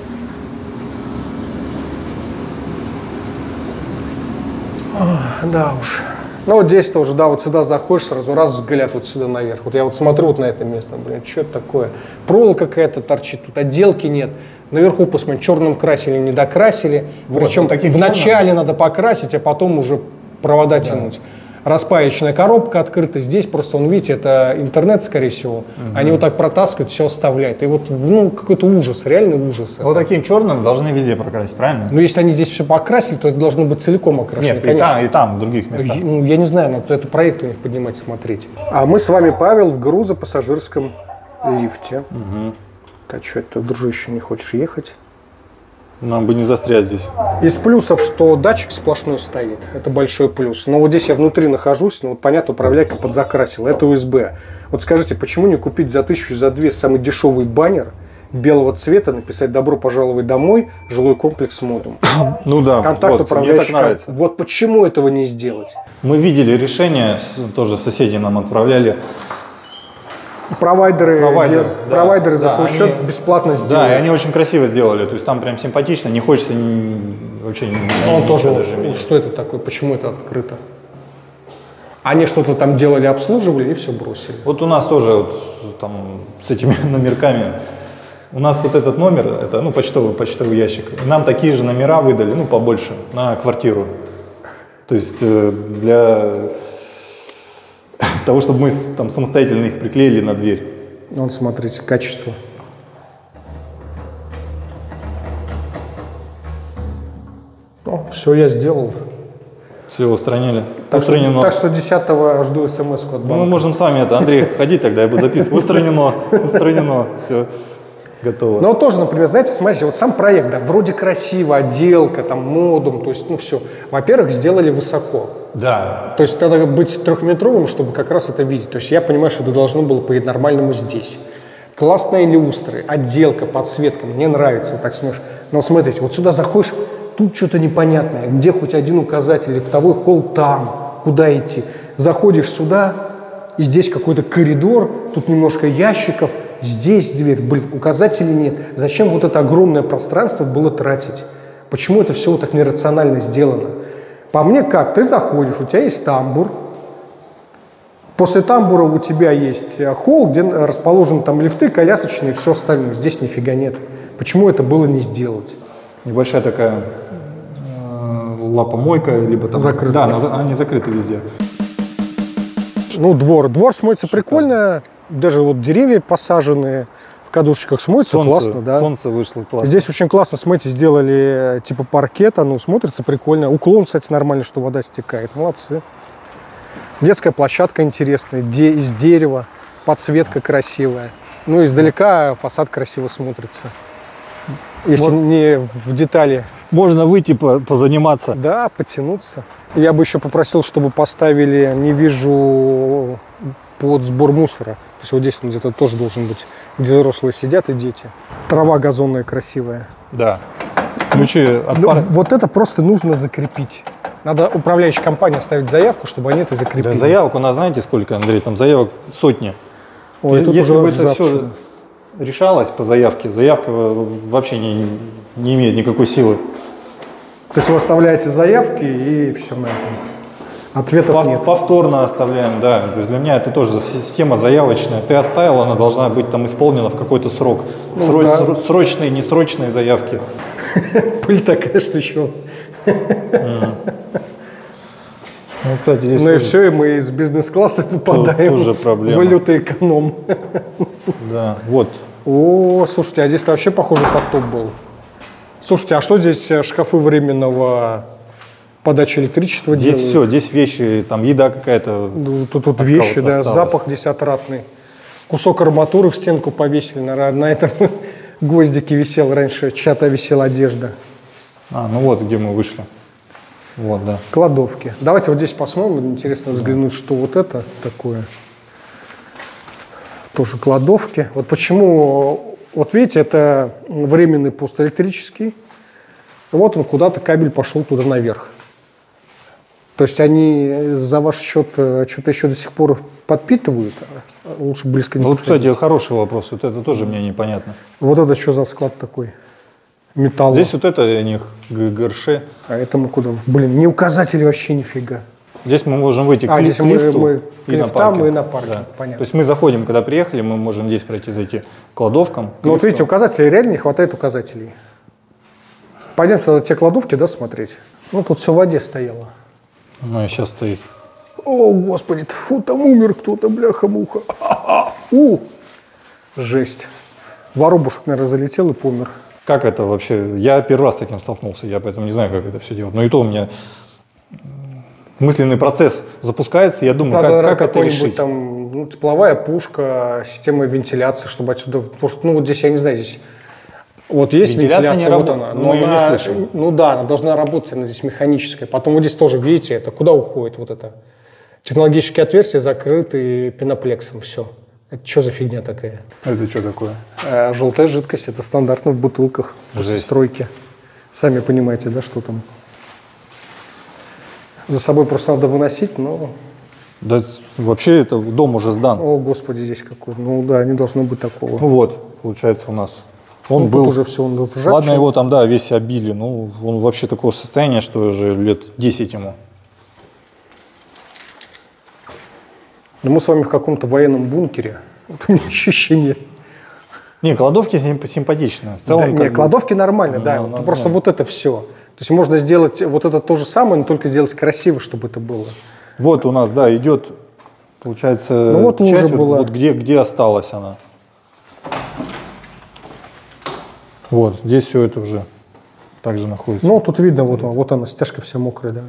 Ох, да уж. Ну вот здесь тоже, да, вот сюда заходишь, сразу раз взгляд вот сюда наверх. Вот я вот смотрю вот на это место, блин, что это такое? Проволока какая-то торчит, тут отделки нет. Наверху, посмотри, черным красили, не докрасили. Вот, Причем вот таким вначале надо покрасить, а потом уже провода тянуть. Распаечная коробка открыта. Здесь просто, он, видите, это интернет, скорее всего. Угу. Они вот так протаскивают, все оставляют. И вот, ну, какой-то ужас, реальный ужас. Вот это. таким черным должны везде прокрасить, правильно? Но если они здесь все покрасили, то это должно быть целиком окрашено. Нет, и конечно. там, и там, в других местах. Ну, я не знаю, надо это проект у них поднимать, смотреть. А мы с вами, Павел, в грузопассажирском лифте. Угу. Так, что это, дружище, не хочешь ехать? Нам бы не застрять здесь. Из плюсов, что датчик сплошной стоит. Это большой плюс. Но вот здесь я внутри нахожусь, ну вот понятно, управляйка подзакрасила. Это ю эс би. Вот скажите, почему не купить за тысячу, за две самый дешевый баннер белого цвета, написать «Добро пожаловать домой, жилой комплекс модум». Ну да, Контакт вот, управляющего. мне так нравится. Вот почему этого не сделать? Мы видели решение, тоже соседи нам отправляли. Провайдеры, Провайдер, де- да, провайдеры за да, свой они- счет бесплатно сделали. Да, и они очень красиво сделали. То есть там прям симпатично, не хочется ни- вообще ни- А он ничего тоже, даже вот видеть. что это такое, почему это открыто? Они что-то там делали, обслуживали и все бросили. Вот у нас тоже вот, там с этими номерками. У нас вот этот номер, это ну, почтовый, почтовый ящик. И нам такие же номера выдали, ну побольше, на квартиру. То есть э, для того, чтобы мы с- там самостоятельно их приклеили на дверь. Вон, смотрите, качество. Все, я сделал. Все устранили. Так что, Устранено. так что десятого жду смс-ку от Ну, мы банка. можем с вами это, Андрей, ходить тогда, я буду записывать. Устранено, устранено, все, готово. Но вот тоже, например, знаете, смотрите, вот сам проект, да, вроде красиво, отделка, там, модум, то есть, ну, все. Во-первых, сделали высоко. Да, То есть надо быть трехметровым, чтобы как раз это видеть. То есть я понимаю, что это должно было по-нормальному здесь. Классные люстры, отделка, подсветка, мне нравится, вот так смотришь. Но вот смотрите, вот сюда заходишь, тут что-то непонятное, где хоть один указатель, лифтовой холл там, куда идти. Заходишь сюда, и здесь какой-то коридор, тут немножко ящиков, здесь дверь, блин, указателей нет. Зачем вот это огромное пространство было тратить? Почему это все вот так нерационально сделано? По мне как, ты заходишь, у тебя есть тамбур, после тамбура у тебя есть холл, где расположены там лифты, колясочные и все остальное. Здесь нифига нет. Почему это было не сделать? небольшая такая э, лапомойка, либо там... Закрыта. Да, она за- они закрыты везде. Ну, двор. Двор смотрится прикольно. Даже вот деревья посаженные в кадушечках смотрится Солнце, классно, да. солнце вышло классно. Здесь очень классно, смотрите, сделали типа паркета, ну, смотрится прикольно. Уклон, кстати, нормально, что вода стекает. Молодцы. Детская площадка интересная, де- из дерева, подсветка красивая. Ну, издалека фасад красиво смотрится. Если Вот. не в детали. Можно выйти по- позаниматься. Да, потянуться. Я бы еще попросил, чтобы поставили, не вижу, под сбор мусора. То есть вот здесь он где-то тоже должен быть, где взрослые сидят и дети. Трава газонная красивая. Да. Ключи от Ну, пар- вот это просто нужно закрепить. Надо управляющей компании ставить заявку, чтобы они это Да, закрепили. заявок у нас, знаете, сколько, Андрей? Там заявок сотни. Ой, тут Если уже бы это все ржавчина. решалось по заявке, заявка вообще не, не имеет никакой силы. То есть вы оставляете заявки и все на этом. Ответов Пов- нет. Повторно оставляем, да. То есть для меня это тоже система заявочная. Ты оставил, она должна быть там исполнена в какой-то срок. Ну, Сро- да. сро- Срочные, несрочные заявки. Пыль такая, что еще. Ну, кстати, здесь Ну и тоже, все, и мы из бизнес-класса попадаем тоже проблема. в валюта-эконом. да, вот. О, слушайте, а здесь вообще похоже потоп был. Слушайте, а что здесь э, шкафы временного подачи электричества Здесь делают? все, здесь вещи, там еда какая-то. Ну, тут тут от вещи, кого-то да, осталось. запах здесь отратный. Кусок арматуры в стенку повесили, на, на этом гвоздике висел раньше, чья-то висела одежда. А, ну вот, где мы вышли. Вот, да. Кладовки. Давайте вот здесь посмотрим, интересно взглянуть, что вот это такое. Тоже кладовки. Вот почему, вот видите, это временный пост электрический. Вот он куда-то, кабель пошел туда наверх. То есть они за ваш счет что-то еще до сих пор подпитывают, а лучше близко не Ну, вот, подходить. кстати, хороший вопрос. Вот это тоже мне непонятно. Вот это что за склад такой? Металл. Здесь вот это у них г- ГРШ. А это мы куда? Блин, не указатели вообще нифига. Здесь мы можем выйти А, к, ли- здесь к мы- лифту мы к и на лифтам, паркинг. и на паркинг, Да. понятно. То есть мы заходим, когда приехали, мы можем здесь пройти, зайти к кладовкам. к Ну вот лифту. видите, указателей реально не хватает указателей. Пойдем тогда те кладовки, да, смотреть. Ну тут все в воде стояло. Ну и сейчас стоит. О, господи, фу, там умер кто-то, бляха-муха. У, жесть. Воробушек, наверное, залетел и помер. Как это вообще? Я первый раз с таким столкнулся, я поэтому не знаю, как это все делать. Но и то у меня мысленный процесс запускается, и я думаю, Надо, как, наверное, как это какой-нибудь решить. там ну, тепловая пушка, система вентиляции, чтобы отсюда... Потому что, ну, вот здесь, я не знаю, здесь... Вот есть Вентиляция вентиляция, не вот рабо- она. мы но ее не она- слышим. Ну да, она должна работать, она здесь механическая. Потом вот здесь тоже, видите, это куда уходит вот это? Технологические отверстия закрыты пеноплексом, все. Это что за фигня такая? Это что такое? А, желтая жидкость, это стандартно в бутылках после Жесть. стройки. Сами понимаете, да, что там. За собой просто надо выносить, но... Да с- вообще это дом уже сдан. О, господи, здесь какой. Ну да, не должно быть такого. Ну вот, получается у нас. Он Ну, был. тут уже все, он в ржавчине. Ладно, его там, да, весь обили. Ну, он вообще такого состояния, что уже лет десять ему. Но мы с вами в каком-то военном бункере. Вот у меня ощущение. Не, кладовки симп- симпатичные. В целом, Да, как не, бы- кладовки нормально, да. Ну, вот ну, просто ну. вот это все. То есть можно сделать вот это то же самое, но только сделать красиво, чтобы это было. Вот у нас, да, идет, получается, Ну, вот лужа часть, вот, была. вот где, где осталась она. Вот, здесь все это уже также находится. Ну, тут видно, вот, он- вот она, стяжка вся мокрая, да.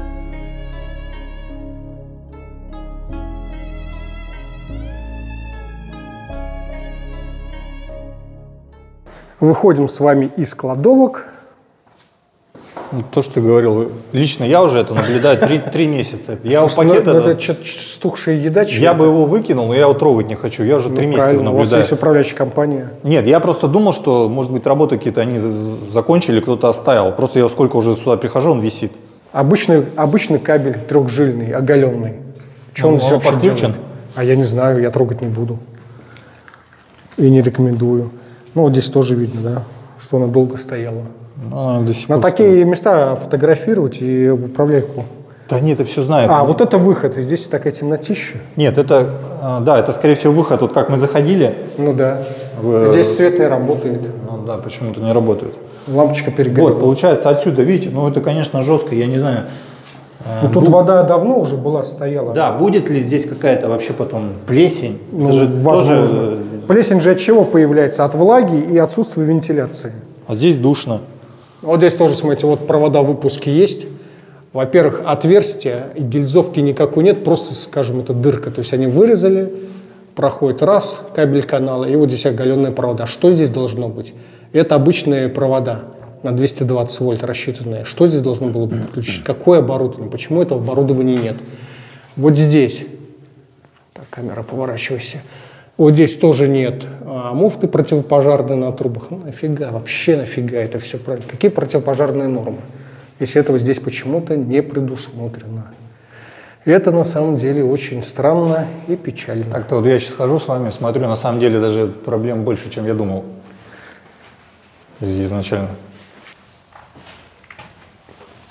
Выходим с вами из кладовок. Ну, то, что ты говорил, лично я уже это наблюдаю три, три месяца. Я у Слушайте, пакета, ну, да, это что-то стухшая еда. я чья-то. бы его выкинул, но я его трогать не хочу. Я уже три Ну, месяца правильно, у вас наблюдаю. есть управляющая компания. Нет, я просто думал, что, может быть, работы какие-то они з- закончили, кто-то оставил. Просто я сколько уже сюда прихожу, он висит. Обычный, обычный кабель трехжильный, оголенный. Что он Ну, здесь он вообще подключен? делает? А я не знаю, я трогать не буду. И не рекомендую. Ну, вот здесь тоже видно, да, что она долго стояла. Ну, она до сих На пор такие места фотографировать и в управляйку. стоит. Да нет, это все знает. А, вот это выход, и здесь такая темнотища. Нет, это, а, да, это, скорее всего, выход. Вот как мы заходили, Ну да. В- Здесь свет не работает. ну да, почему-то не работает. Лампочка перегорела. Вот, получается, отсюда, видите, ну это, конечно, жестко, я не знаю. Ну, тут вода давно уже была, стояла. Да, будет ли здесь какая-то вообще потом плесень? Ну, Это же возможно. тоже, Плесень же от чего появляется? От влаги и отсутствия вентиляции. а здесь душно. Вот здесь тоже, смотрите, вот провода выпуски есть. Во-первых, отверстия и гильзовки никакой нет, просто, скажем, это дырка. То есть они вырезали, проходит раз кабель канала, и вот здесь оголенные провода. Что здесь должно быть? Это обычные провода на двести двадцать вольт рассчитанные. Что здесь должно было быть подключить? Какое оборудование? Почему этого оборудования нет? Вот здесь. Так, камера, поворачивайся. Вот здесь тоже нет а, муфты противопожарной на трубах. Ну нафига, вообще нафига это все правильно. Какие противопожарные нормы, если этого здесь почему-то не предусмотрено? И это на самом деле очень странно и печально. Так-то вот я сейчас хожу с вами, смотрю, на самом деле даже проблем больше, чем я думал изначально.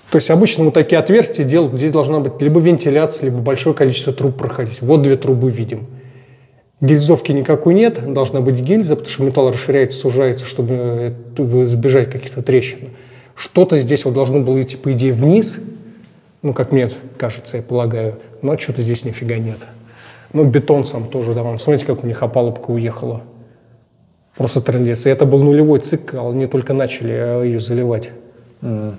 То есть обычно вот такие отверстия делают, здесь должна быть либо вентиляция, либо большое количество труб проходить. Вот две трубы видим. Гильзовки никакой нет, должна быть гильза, потому что металл расширяется, сужается, чтобы избежать каких-то трещин. Что-то здесь вот должно было идти, по идее, вниз, ну, как мне кажется, я полагаю, но что-то здесь нифига нет. Ну, бетон сам тоже, да, вон, смотрите, как у них опалубка уехала. Просто трындец. И это был нулевой цикл, они только начали ее заливать. Mm.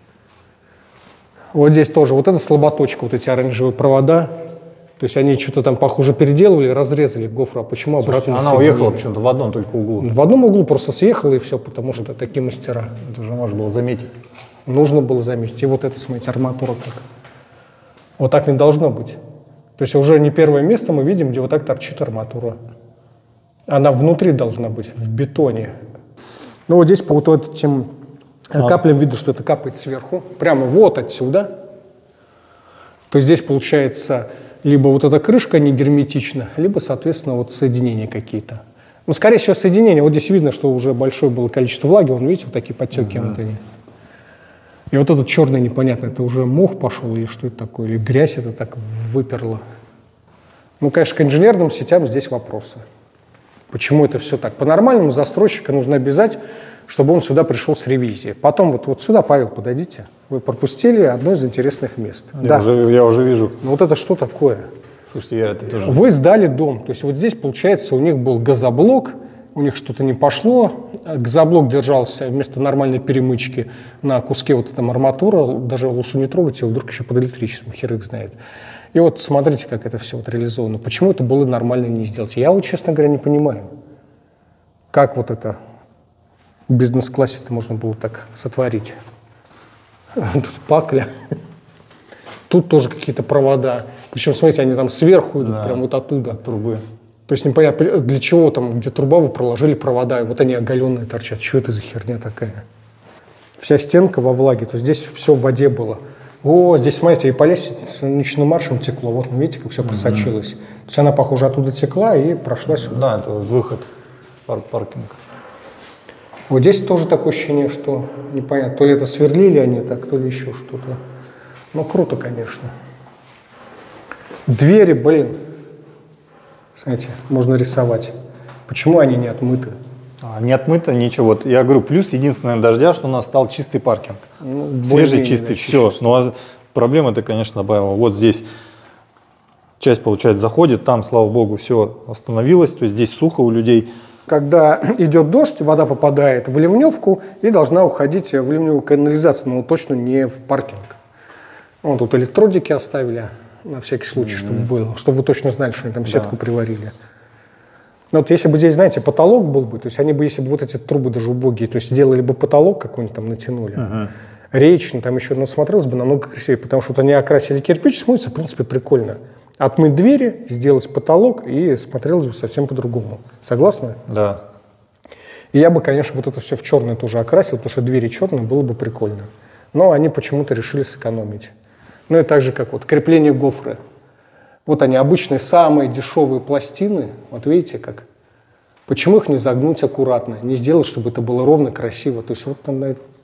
Вот здесь тоже, вот это слаботочка, вот эти оранжевые провода. То есть они что-то там, похоже, переделывали, разрезали гофру. А почему обратно? Она уехала почему-то в одном только углу. В одном углу просто съехала и все, потому что такие мастера. Это уже можно было заметить. Нужно было заметить. И вот это, смотрите, арматура как. Вот так не должно быть. То есть уже не первое место мы видим, где вот так торчит арматура. Она внутри должна быть, в бетоне. Ну вот здесь по вот этим а. каплям видно, что это капает сверху. Прямо вот отсюда. То есть здесь получается либо вот эта крышка не герметична, либо, соответственно, вот соединения какие-то. Ну, скорее всего, соединения. Вот здесь видно, что уже большое было количество влаги. Вон, видите, вот такие подтеки. Mm-hmm. Вот они. И вот этот черный непонятно, это уже мох пошел или что это такое, или грязь это так выперло. Ну, конечно, к инженерным сетям здесь вопросы. Почему это все так? По-нормальному застройщика нужно обязать, чтобы он сюда пришел с ревизией. Потом вот, вот сюда, Павел, подойдите. Вы пропустили одно из интересных мест. Я, да. уже, я уже вижу. Ну вот это что такое? Слушайте, я это тоже... Вы сдали дом. То есть вот здесь, получается, у них был газоблок, у них что-то не пошло. Газоблок держался вместо нормальной перемычки на куске вот этой арматуры. Даже лучше не трогать его, вдруг еще под электричеством, хер их знает. И вот смотрите, как это все вот реализовано. Почему это было нормально не сделать? Я вот, честно говоря, не понимаю. Как вот это в бизнес-классе-то можно было так сотворить? Тут пакля. Тут тоже какие-то провода. Причем, смотрите, они там сверху идут, да, прям вот оттуда. Трубы. То есть непонятно, для чего там, где труба, вы проложили провода, и вот они оголенные торчат. Что это за херня такая? Вся стенка во влаге, то есть здесь все в воде было. О, здесь, смотрите, и по лестнице ночным маршем текло. Вот, видите, как все просочилось. Mm-hmm. То есть она, похоже, оттуда текла и прошла сюда. Да, это выход, пар паркинг. Вот здесь тоже такое ощущение, что непонятно, то ли это сверлили они так, то ли еще что-то. Ну, круто, конечно. Двери, блин. Смотрите, можно рисовать. Почему они не отмыты? А, не отмыто, ничего. Вот я говорю, плюс единственное дождя, что у нас стал чистый паркинг. Ну, свежий, чистый, все. Но проблема-то, конечно, добавила. Вот здесь часть, получается, заходит, там, слава богу, все остановилось. То есть здесь сухо у людей. Когда идет дождь, вода попадает в ливневку и должна уходить в ливневую канализацию, но точно не в паркинг. Вон тут электродики оставили, на всякий случай, mm-hmm. чтобы было, чтобы вы точно знали, что они там сетку да. приварили. Но вот если бы здесь, знаете, потолок был бы, то есть они бы, если бы вот эти трубы даже убогие, то есть сделали бы потолок какой-нибудь там, натянули, uh-huh. речный, там еще, ну, смотрелось бы намного красивее, потому что вот они окрасили кирпич, смотрится, в принципе, прикольно. Отмыть двери, сделать потолок, и смотрелось бы совсем по-другому. Согласны? Да. И я бы, конечно, вот это все в черное тоже окрасил, потому что двери черные, было бы прикольно. Но они почему-то решили сэкономить. Ну и так же, как вот крепление гофры. Вот они, обычные самые дешевые пластины. Вот видите как? Почему их не загнуть аккуратно? Не сделать, чтобы это было ровно, красиво. То есть вот там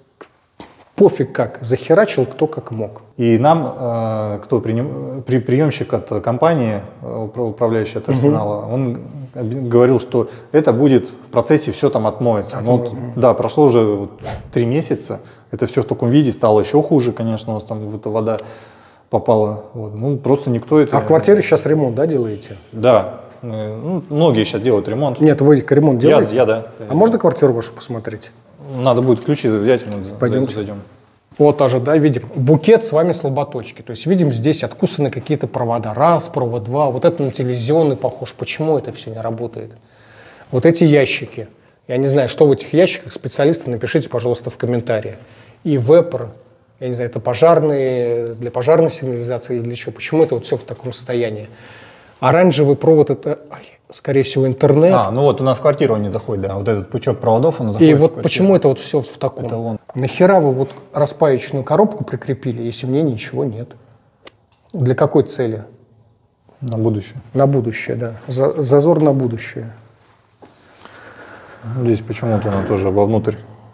пофиг как. Захерачил кто как мог. И нам, э, кто приним, при, приемщик от компании, управляющий от Арсенала, угу. он говорил, что это будет в процессе, все там отмоется. Но вот, да, прошло уже вот три месяца. Это все в таком виде. Стало еще хуже, конечно. У нас там вот вода попала. Вот. Ну, просто никто это... А в квартире сейчас ремонт, да, делаете? Да. Ну, многие сейчас делают ремонт. Нет, вы ремонт делаете? Я, я да. А можно квартиру вашу посмотреть? Надо будет ключи взять. Пойдемте. Зайдем. Вот тоже, да, видим. Букет с вами слаботочки. То есть видим здесь откусаны какие-то провода. Раз, провод, два. Вот это на телевизионный похож. Почему это все не работает? Вот эти ящики. Я не знаю, что в этих ящиках. Специалисты, напишите, пожалуйста, в комментариях. И вепр. Я не знаю, это пожарные, для пожарной сигнализации или для чего. Почему это вот все в таком состоянии? Оранжевый провод – это, ай, скорее всего, интернет. А, ну вот у нас в квартиру он не заходит, да. Вот этот пучок проводов, он заходит. И вот почему это вот все в таком? Это он. Нахера вы вот распаечную коробку прикрепили, если мне ничего нет? Для какой цели? На будущее. На будущее, да. За, зазор на будущее. Здесь почему-то она тоже вовнутрь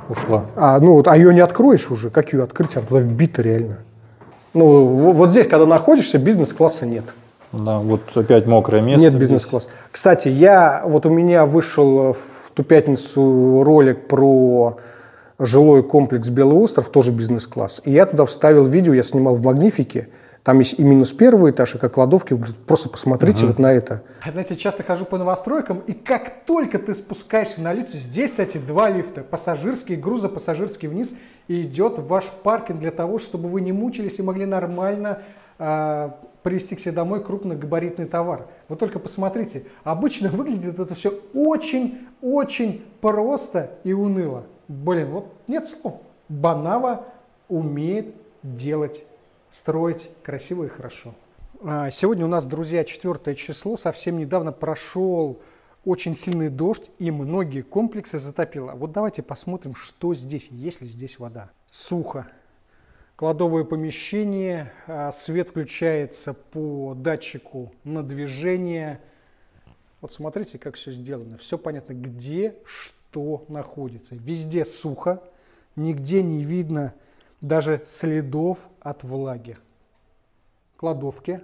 ушла. А, ну, вот, а ее не откроешь уже? Как ее открыть? Она туда вбита реально. Ну, вот здесь, когда находишься, бизнес-класса нет. Да, вот опять мокрое место. Нет бизнес-класса. Кстати, я, вот у меня вышел в ту пятницу ролик про жилой комплекс Белый остров, тоже бизнес-класс. И я туда вставил видео, я снимал в Магнифике. Там есть и минус первый этаж, и как кладовки. Просто посмотрите uh-huh. вот на это. Знаете, часто хожу по новостройкам, и как только ты спускаешься на лифте, здесь, кстати, два лифта. Пассажирский, грузопассажирский вниз, и идет ваш паркинг для того, чтобы вы не мучились и могли нормально э, привезти к себе домой крупногабаритный товар. Вы только посмотрите. Обычно выглядит это все очень-очень просто и уныло. Блин, вот нет слов. Банава умеет делать, строить красиво и хорошо. Сегодня у нас, друзья, четвёртое число. Совсем недавно прошел очень сильный дождь, и многие комплексы затопило. Вот давайте посмотрим, что здесь, есть ли здесь вода. Сухо. Кладовое помещение. Свет включается по датчику на движение. Вот смотрите, как все сделано. Все понятно, где что находится. Везде сухо. Нигде не видно даже следов от влаги. Кладовки.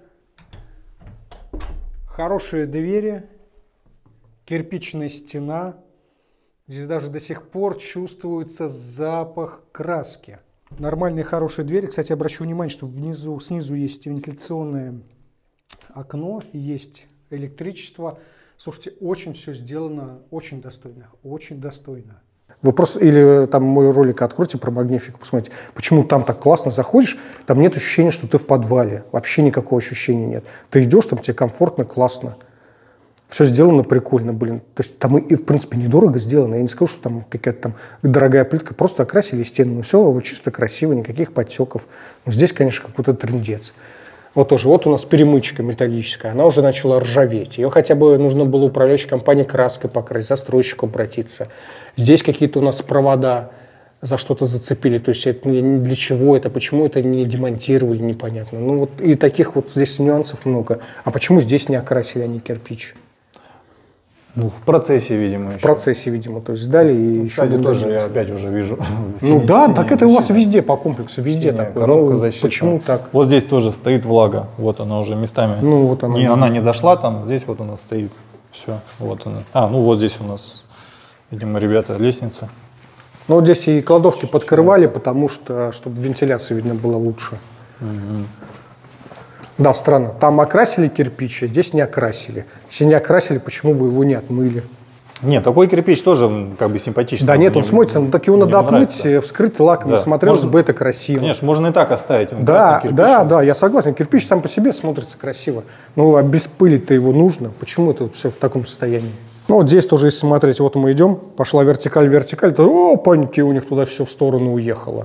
Хорошие двери. Кирпичная стена. Здесь даже до сих пор чувствуется запах краски. Нормальные хорошие двери. Кстати, обращу внимание, что внизу, снизу есть вентиляционное окно, есть электричество. Слушайте, очень все сделано, очень достойно, очень достойно. Вы просто, или там мой ролик откройте про Магнифик, посмотрите, почему там так классно заходишь, там нет ощущения, что ты в подвале, вообще никакого ощущения нет. Ты идешь, там тебе комфортно, классно. Все сделано прикольно, блин. То есть там и, в принципе, недорого сделано. Я не скажу, что там какая-то там дорогая плитка. Просто окрасили стену. Ну, все вот чисто красиво, никаких подтеков. Но здесь, конечно, какой-то трындец. Вот тоже. Вот у нас перемычка металлическая. Она уже начала ржаветь. Ее хотя бы нужно было управляющей компании краской покрасить, застройщику обратиться. Здесь какие-то у нас провода за что-то зацепили. То есть это не для чего это, почему это не демонтировали, непонятно. Ну вот и таких вот здесь нюансов много. А почему здесь не окрасили, а не кирпич? Ну, в процессе, видимо. В еще. процессе, видимо. То есть дали и еще Кстати, тоже я опять уже вижу. Ну да, так это у вас везде по комплексу, везде такое. Коробка защита. Почему так? Вот здесь тоже стоит влага. Вот она уже местами. Ну вот она. Не, она не дошла там, здесь вот она стоит. Все, вот она. А, ну вот здесь у нас, видимо, ребята, лестница. Ну вот здесь и кладовки подкрывали, потому что, чтобы вентиляция, видно, была лучше. Угу. Да, странно. Там окрасили кирпич, а здесь не окрасили. Если не окрасили, почему вы его не отмыли? Нет, такой кирпич тоже как бы симпатичный. Да нет, он смотрится, ну так его надо отмыть, вскрыть лаком, да. смотрелось бы это красиво. Конечно, можно и так оставить. Он да, да, да, я согласен. Кирпич сам по себе смотрится красиво. Ну, а беспылить-то его нужно. Почему это все в таком состоянии? Ну, вот здесь тоже, если смотреть, вот мы идем, пошла вертикаль, вертикаль, то, о, паники, у них туда все в сторону уехало.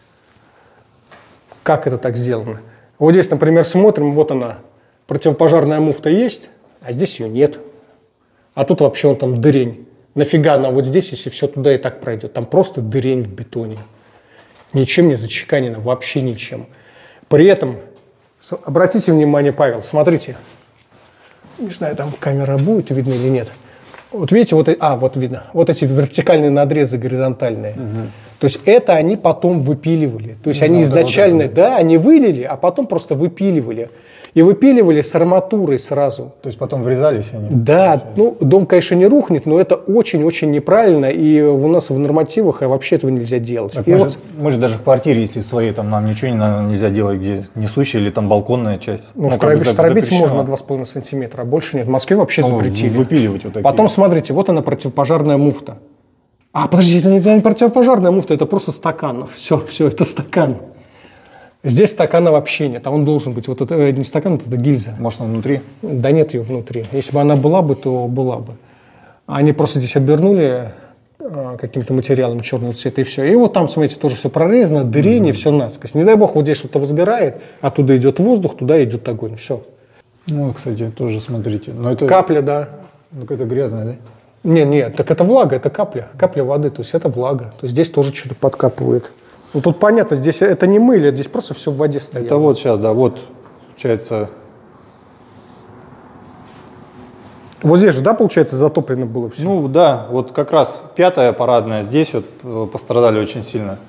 Как это так сделано? Вот здесь, например, смотрим, вот она, противопожарная муфта есть, а здесь ее нет. А тут вообще он там дырень. Нафига она вот здесь, если все туда и так пройдет? Там просто дырень в бетоне. Ничем не зачеканено, вообще ничем. При этом, обратите внимание, Павел, смотрите. Не знаю, там камера будет видно или нет. Вот видите, вот, а, вот видно, вот эти вертикальные надрезы горизонтальные. Угу. То есть это они потом выпиливали. То есть ну, они да, изначально, да, да, да, они вылили, а потом просто выпиливали. И выпиливали с арматурой сразу. То есть потом врезались они? Да, ну дом, конечно, не рухнет, но это очень-очень неправильно. И у нас в нормативах вообще этого нельзя делать. Так и мы, вот... же, мы же даже в квартире, если своей, там нам ничего не, нельзя делать, где несущая или там балконная часть. Ну, ну штробить, штробить можно два с половиной сантиметра, а больше нет. В Москве вообще ну, запретили. Выпиливать вот такие. Потом смотрите, вот она противопожарная муфта. А, подождите, это не противопожарная муфта, это просто стакан. Все, все, это стакан. Здесь стакана вообще нет, а он должен быть. Вот это не стакан, это гильза. Может, он внутри? Да нет ее внутри. Если бы она была бы, то была бы. Они просто здесь обернули а, каким-то материалом черного цвета и все. И вот там, смотрите, тоже все прорезано, дырение, mm-hmm. все насквозь. Не дай бог, вот здесь что-то возгорает, оттуда идет воздух, туда идет огонь. Все. Ну, кстати, тоже смотрите. Но это... Капля, да. Ну, это грязная, да? Нет, нет, так это влага, это капля. Капля воды, то есть это влага. То есть здесь тоже что-то подкапывает. Ну, тут понятно, здесь это не мыли, здесь просто все в воде стояло. Это вот сейчас, да, вот, получается, Вот здесь же, да, получается, затоплено было все? Ну да, вот как раз пятая парадная, здесь вот пострадали очень сильно.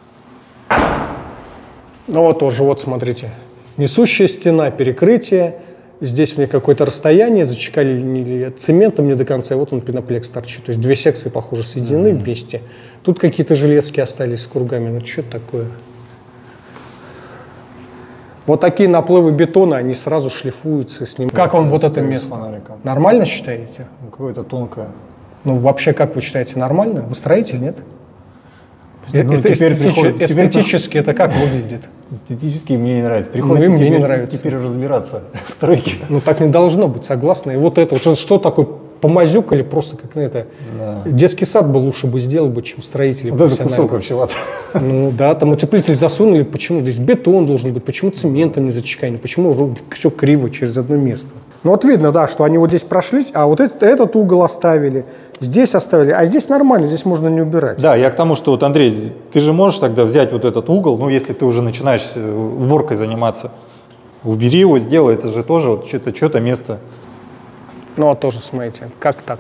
Ну вот тоже, вот смотрите. Несущая стена, перекрытие. Здесь у них какое-то расстояние, зачекалили цементом не до конца, и вот он пеноплекс торчит. То есть две секции, похоже, соединены mm-hmm. вместе. Тут какие-то железки остались с кругами. Ну что это такое? Вот такие наплывы бетона, они сразу шлифуются с ним. Как вам вот это место? Нормально считаете? Какое-то тонкое. Ну вообще, как вы считаете, нормально? Вы строитель, нет? Ну, Эст- теперь эстетически приходит- теперь эстетически это как выглядит? Эстетически мне не нравится. Ну, и Приходится мне не теперь, нравится. теперь разбираться в стройке. Ну так не должно быть, согласна. И вот это, вот что такое, помазюкали просто как это. Да. Детский сад бы лучше бы сделал бы, чем строители. Вот этот профессиональные. кусок вообще вот. Ну да, там утеплитель засунули, почему здесь бетон должен быть, почему цементом не зачеканили, почему все криво через одно место. Ну вот видно, да, что они вот здесь прошлись, а вот этот, этот угол оставили, здесь оставили, а здесь нормально, здесь можно не убирать. Да, я к тому, что вот, Андрей, ты же можешь тогда взять вот этот угол, ну, если ты уже начинаешь уборкой заниматься, убери его, сделай, это же тоже вот что-то, что-то место. Ну а тоже, смотрите, как так?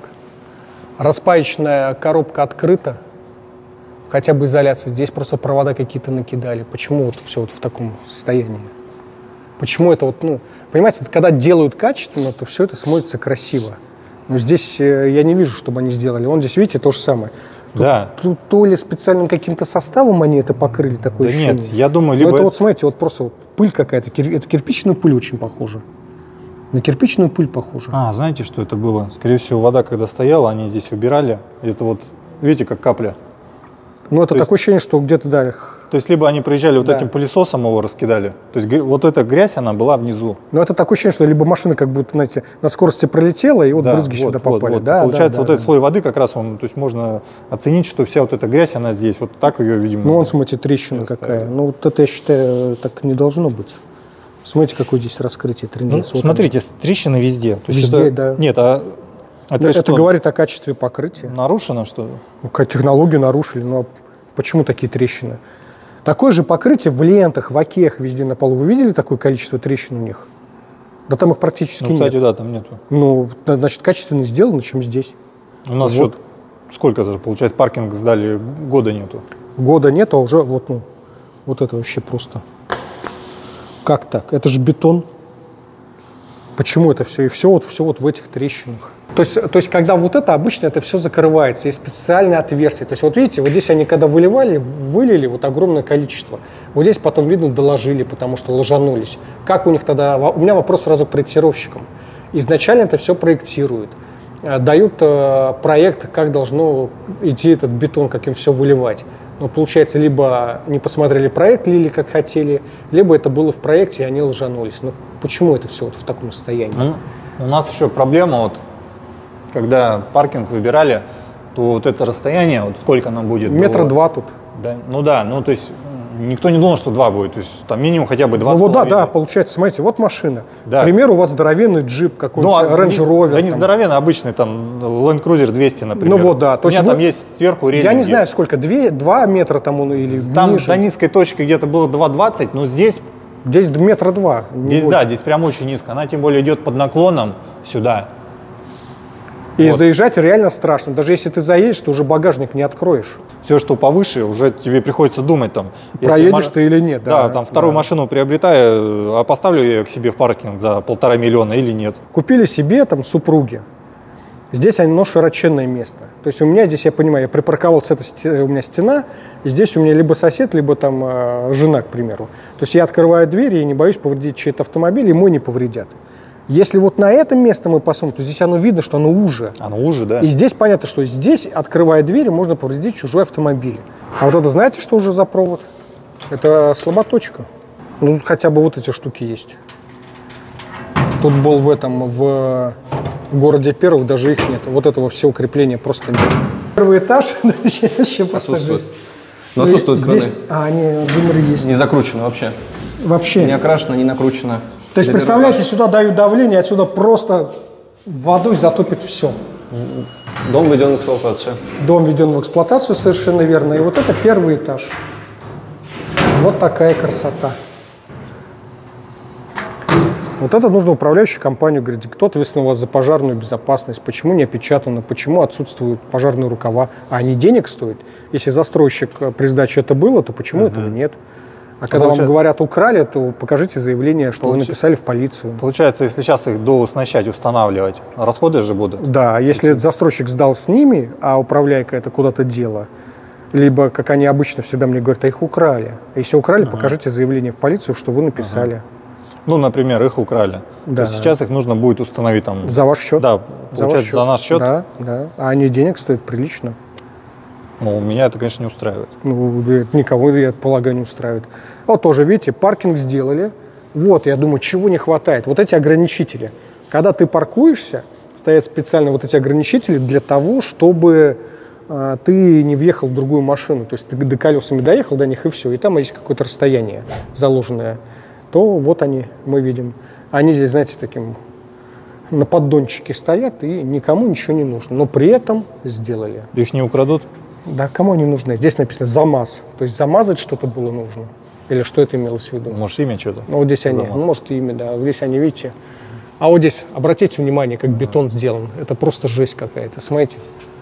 Распаечная коробка открыта, хотя бы изоляция, здесь просто провода какие-то накидали. Почему вот все вот в таком состоянии? Почему это вот, ну, понимаете, когда делают качественно, то все это смотрится красиво. Но здесь э, я не вижу, чтобы они сделали. Вон здесь, видите, то же самое. Тут, Да. Тут то ли специальным каким-то составом они это покрыли, такое Да ощущение. нет, я думаю, Но либо... это вот, смотрите, вот просто вот пыль какая-то, кир- это кирпичную пыль очень похоже. На кирпичную пыль похоже. А, знаете, что это было? Скорее всего, вода, когда стояла, они здесь убирали. И это вот, видите, как капля. Ну, это то такое ощущение, что где-то дали. То есть, либо они приезжали вот Да. этим пылесосом, его раскидали. То есть, гря- вот эта грязь, она была внизу. Ну, это такое ощущение, что либо машина как будто, знаете, на скорости пролетела, и вот Да, брызги вот, сюда вот, попали. вот. Да, Получается, да, вот да, этот да. слой воды как раз, он, то есть, можно оценить, что вся вот эта грязь, она здесь. Вот так ее, видимо... Ну, вон, смотрите, трещина Оставили. какая. Ну, вот это, я считаю, так не должно быть. Смотрите, какое здесь раскрытие, Ну, трындец. Вот смотрите, трещины везде. То есть Везде, это- да. Нет, а это, Это, что, говорит о качестве покрытия. нарушено, что ли? Ну, как технологию нарушили, но почему такие трещины? Такое же покрытие в лентах, в окех везде на полу. Вы видели такое количество трещин у них? Да там их практически Ну, кстати, нет. да, там нету. Ну, да, значит, качественно сделано, чем здесь. У нас Вот. еще, сколько даже, получается, паркинг сдали, года нету. Года нет, а уже вот, ну, вот это вообще просто. Как так? Это же бетон. Почему это все? И все вот, все вот в этих трещинах. То есть, то есть, когда вот это, обычно это все закрывается, есть специальные отверстия. То есть, вот видите, вот здесь они когда выливали, вылили вот огромное количество. Вот здесь потом, видно, доложили, потому что ложанулись. Как у них тогда... У меня вопрос сразу к проектировщикам. Изначально это все проектируют. э, Дают э, проект, как должно идти этот бетон, как им все выливать. Но получается, либо не посмотрели проект, лили как хотели, либо это было в проекте, и они ложанулись. Но почему это все вот в таком состоянии? Ну, у нас еще проблема, вот, когда паркинг выбирали, то вот это расстояние, вот сколько оно будет? Метра до- два тут. Да, ну да, ну то есть никто не думал, что два будет, то есть там минимум хотя бы два Ну с вот да, половиной. да, получается, смотрите, вот машина. Да. К примеру, у вас здоровенный джип Ну, какой-нибудь, а Range не- Rover. Да не там. здоровенный, обычный там Land Cruiser двести, например. Ну вот, да. То У меня есть там вы- есть сверху рейлинги. Я не знаю, сколько, две, два метра там он или Там ниже. до низкой точки где-то было два двадцать, но здесь, Здесь метра два. не здесь больше. да, здесь прям очень низко. Она тем более идет под наклоном сюда. И вот. заезжать реально страшно. Даже если ты заедешь, то уже багажник не откроешь. Все, что повыше, уже тебе приходится думать там. если Проедешь ма- ты или нет. Да, Да, там вторую да. машину приобретаю, а поставлю я ее к себе в паркинг за полтора миллиона или нет. Купили себе там супруги. Здесь оно широченное место. То есть у меня здесь, я понимаю, я припарковался, это сте- у меня стена, и здесь у меня либо сосед, либо там э, жена, к примеру. То есть я открываю дверь, и не боюсь повредить чей-то автомобиль, и мой не повредят. Если вот на это место мы посмотрим, то здесь оно видно, что оно уже. Оно уже, да. И здесь понятно, что здесь, открывая двери, можно повредить чужой автомобиль. А вот это знаете, что уже за провод? Это слаботочка. Ну, тут хотя бы вот эти штуки есть. Тут был в этом, в городе Первых, даже их нет. Вот этого всего крепления просто нет. Первый этаж, вообще просто Отсутствует. жесть. Но отсутствуют Здесь, краны. а, они, зумеры есть. Не закручено вообще. Вообще. Не окрашено, не накручено. То есть, Для представляете, сюда дают давление, отсюда просто водой затопит все. верблюда. Дом введен в эксплуатацию. Дом введен в эксплуатацию, совершенно верно. И вот это первый этаж. Вот такая красота. Вот это нужно управляющую компанию говорить, кто ответственен у вас за пожарную безопасность, почему не опечатано, почему отсутствуют пожарные рукава, а они денег стоят. Если застройщик при сдаче это было, то почему uh-huh. этого нет? А когда Получается... вам говорят украли, то покажите заявление, что Получ... вы написали в полицию. Получается, если сейчас их дооснащать, устанавливать, расходы же будут? Да, если застройщик сдал с ними, а управляйка это куда-то дело, либо, как они обычно всегда мне говорят, а их украли. Если украли, uh-huh. покажите заявление в полицию, что вы написали. Uh-huh. Ну, например, их украли. Да. То есть сейчас их нужно будет установить там... За ваш счет? Да, за получается, ваш счет. за наш счет. Да, да. А они денег стоят прилично. Ну, меня это, конечно, не устраивает. Ну, никого, я полагаю, не устраивает. Вот тоже, видите, паркинг сделали. Вот, я думаю, чего не хватает? Вот эти ограничители. Когда ты паркуешься, стоят специально вот эти ограничители для того, чтобы а, ты не въехал в другую машину. То есть ты до колесами доехал до них, и все. И там есть какое-то расстояние заложенное. То вот они, мы видим. Они здесь, знаете, таким на поддончике стоят, и никому ничего не нужно. Но при этом сделали. Их не украдут? Да, кому они нужны? Здесь написано «замаз». То есть замазать что-то было нужно? Или что это имелось в виду? Может, имя что-то? Ну, вот здесь они, ну, может, имя, да. Здесь они, видите. А вот здесь, обратите внимание, как бетон сделан. Это просто жесть какая-то. Смотрите.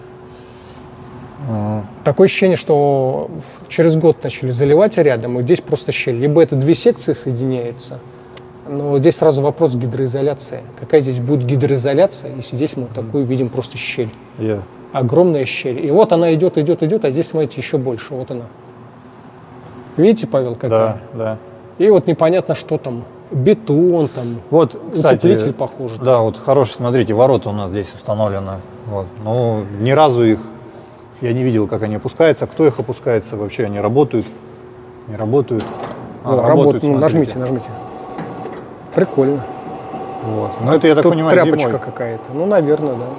Uh-huh. Такое ощущение, что через год начали заливать рядом, и здесь просто щель. Либо это две секции соединяются, но здесь сразу вопрос гидроизоляции. Какая здесь будет гидроизоляция, если здесь мы такую видим просто щель. Yeah. Огромная щель. И вот она идет, идет, идет, а здесь, смотрите, еще больше. Вот она. Видите, Павел, какая? Да, да. И вот непонятно, что там. Бетон там. Вот, кстати, утеплитель похоже. Да, вот хороший, смотрите, ворота у нас здесь установлены. Вот. Но ни разу их я не видел, как они опускаются, кто их опускается вообще, они работают, не работают. А, да, работают, ну, нажмите, нажмите. Прикольно. Вот. Но это, я так Тут понимаю, тряпочка зимой. какая-то. Ну, наверное, да.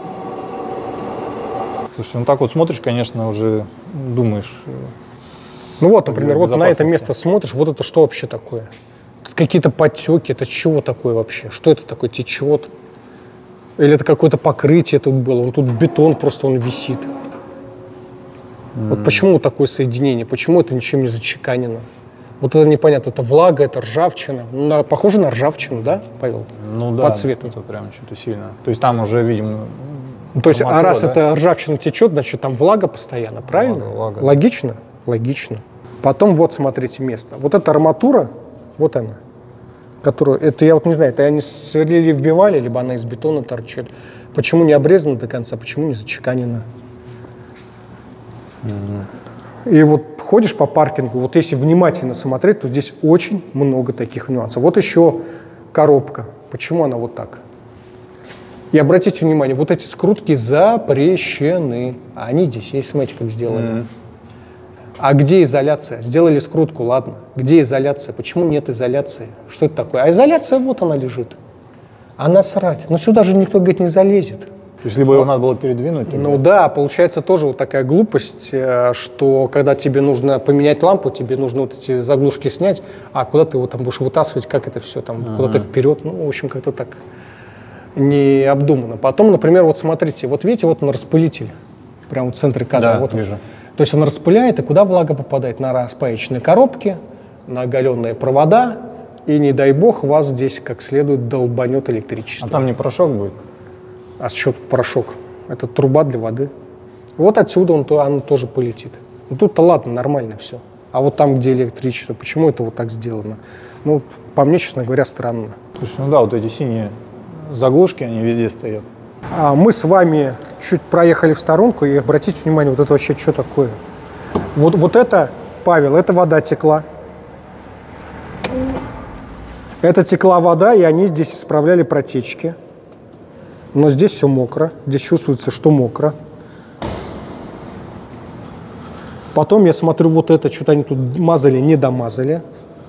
Слушай, ну так вот смотришь, конечно, уже думаешь. Ну вот, например, вот на это место смотришь, вот это что вообще такое? Тут какие-то подтеки, это чего такое вообще? Что это такое, течет? Или это какое-то покрытие тут было? Вот тут бетон просто, он висит. Mm. Вот почему вот такое соединение? Почему это ничем не зачеканено? Вот это непонятно, это влага, это ржавчина. Ну, на, похоже на ржавчину, да, Павел? Ну да, по цвету. Это прям что-то сильно. То есть там уже, видимо, ну, то есть, а раз да? это ржавчина течет, значит, там влага постоянно, правильно? Влага, влага, логично? Да. Логично. Потом вот, смотрите, место. Вот эта арматура, вот она, которую, это я вот не знаю, это они сверлили, вбивали, либо она из бетона торчит. Почему не обрезана до конца, почему не зачеканена? Mm-hmm. И вот ходишь по паркингу, вот если внимательно смотреть, то здесь очень много таких нюансов. Вот еще коробка. Почему она вот так? И обратите внимание, вот эти скрутки запрещены. А они здесь есть, смотрите, как сделаны. Mm-hmm. А где изоляция? Сделали скрутку, ладно. Где изоляция? Почему нет изоляции? Что это такое? А изоляция вот она лежит. А насрать. Но сюда же никто, говорит, не залезет. То есть либо его надо было передвинуть? Тогда? Ну да, получается тоже вот такая глупость, что когда тебе нужно поменять лампу, тебе нужно вот эти заглушки снять, а куда ты его там будешь вытаскивать, как это все там, ага. куда-то вперед. Ну, в общем, как-то так необдуманно. Потом, например, вот смотрите, вот видите, вот он распылитель, прямо в центре кадра. Да, вот вижу. То есть он распыляет, и куда влага попадает? На распаечные коробки, на оголенные провода, и не дай бог вас здесь как следует долбанет электричество. А там не порошок будет? А с чего тут порошок? Это труба для воды. Вот отсюда он, он тоже полетит. Ну тут-то ладно, нормально все. А вот там, где электричество, почему это вот так сделано? Ну, по мне, честно говоря, странно. Слушай, ну да, вот эти синие заглушки, они везде стоят. А мы с вами чуть проехали в сторонку, и обратите внимание, вот это вообще что такое? Вот, вот это, Павел, это вода текла. Это текла вода, и они здесь исправляли протечки. Но здесь все мокро, здесь чувствуется, что мокро. Потом я смотрю, вот это, что-то они тут мазали, не домазали.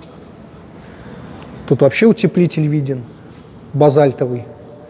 Тут вообще утеплитель виден, базальтовый.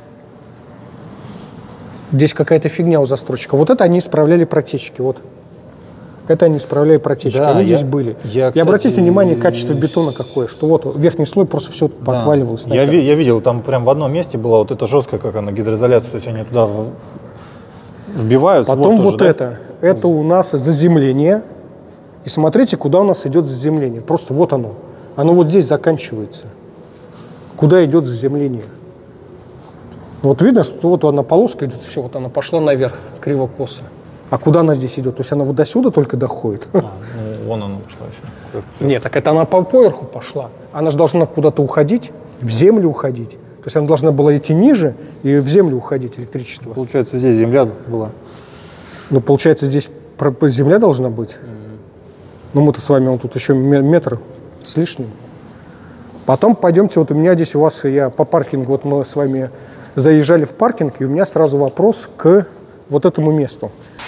Здесь какая-то фигня у застройщика. Вот это они исправляли протечки, вот. Это они исправляли протечки, да, они я, здесь были. Я, кстати, и обратите внимание, качество бетона какое, что вот верхний слой просто все да. подваливалось. Я, ви, я видел, там прям в одном месте была вот эта жесткая, как она, гидроизоляция, то есть они туда в, вбиваются. Потом вот, вот тоже, это, да? это у нас заземление. И смотрите, куда у нас идет заземление. Просто вот оно. Оно вот здесь заканчивается. куда идет заземление. Вот видно, что вот она полоска идет, все, вот она пошла наверх, криво-косо. А куда она здесь идет? То есть она вот до сюда только доходит? А, ну, вон она пошла еще. Нет, так это она по поверху пошла. Она же должна куда-то уходить, в землю уходить. То есть она должна была идти ниже и в землю уходить электричество. Получается, здесь земля была. Ну, получается, здесь земля должна быть. Mm-hmm. Ну, мы-то с вами, он тут еще метр с лишним. Потом пойдемте, вот у меня здесь у вас, я по паркингу, вот мы с вами заезжали в паркинг, и у меня сразу вопрос к вот этому месту.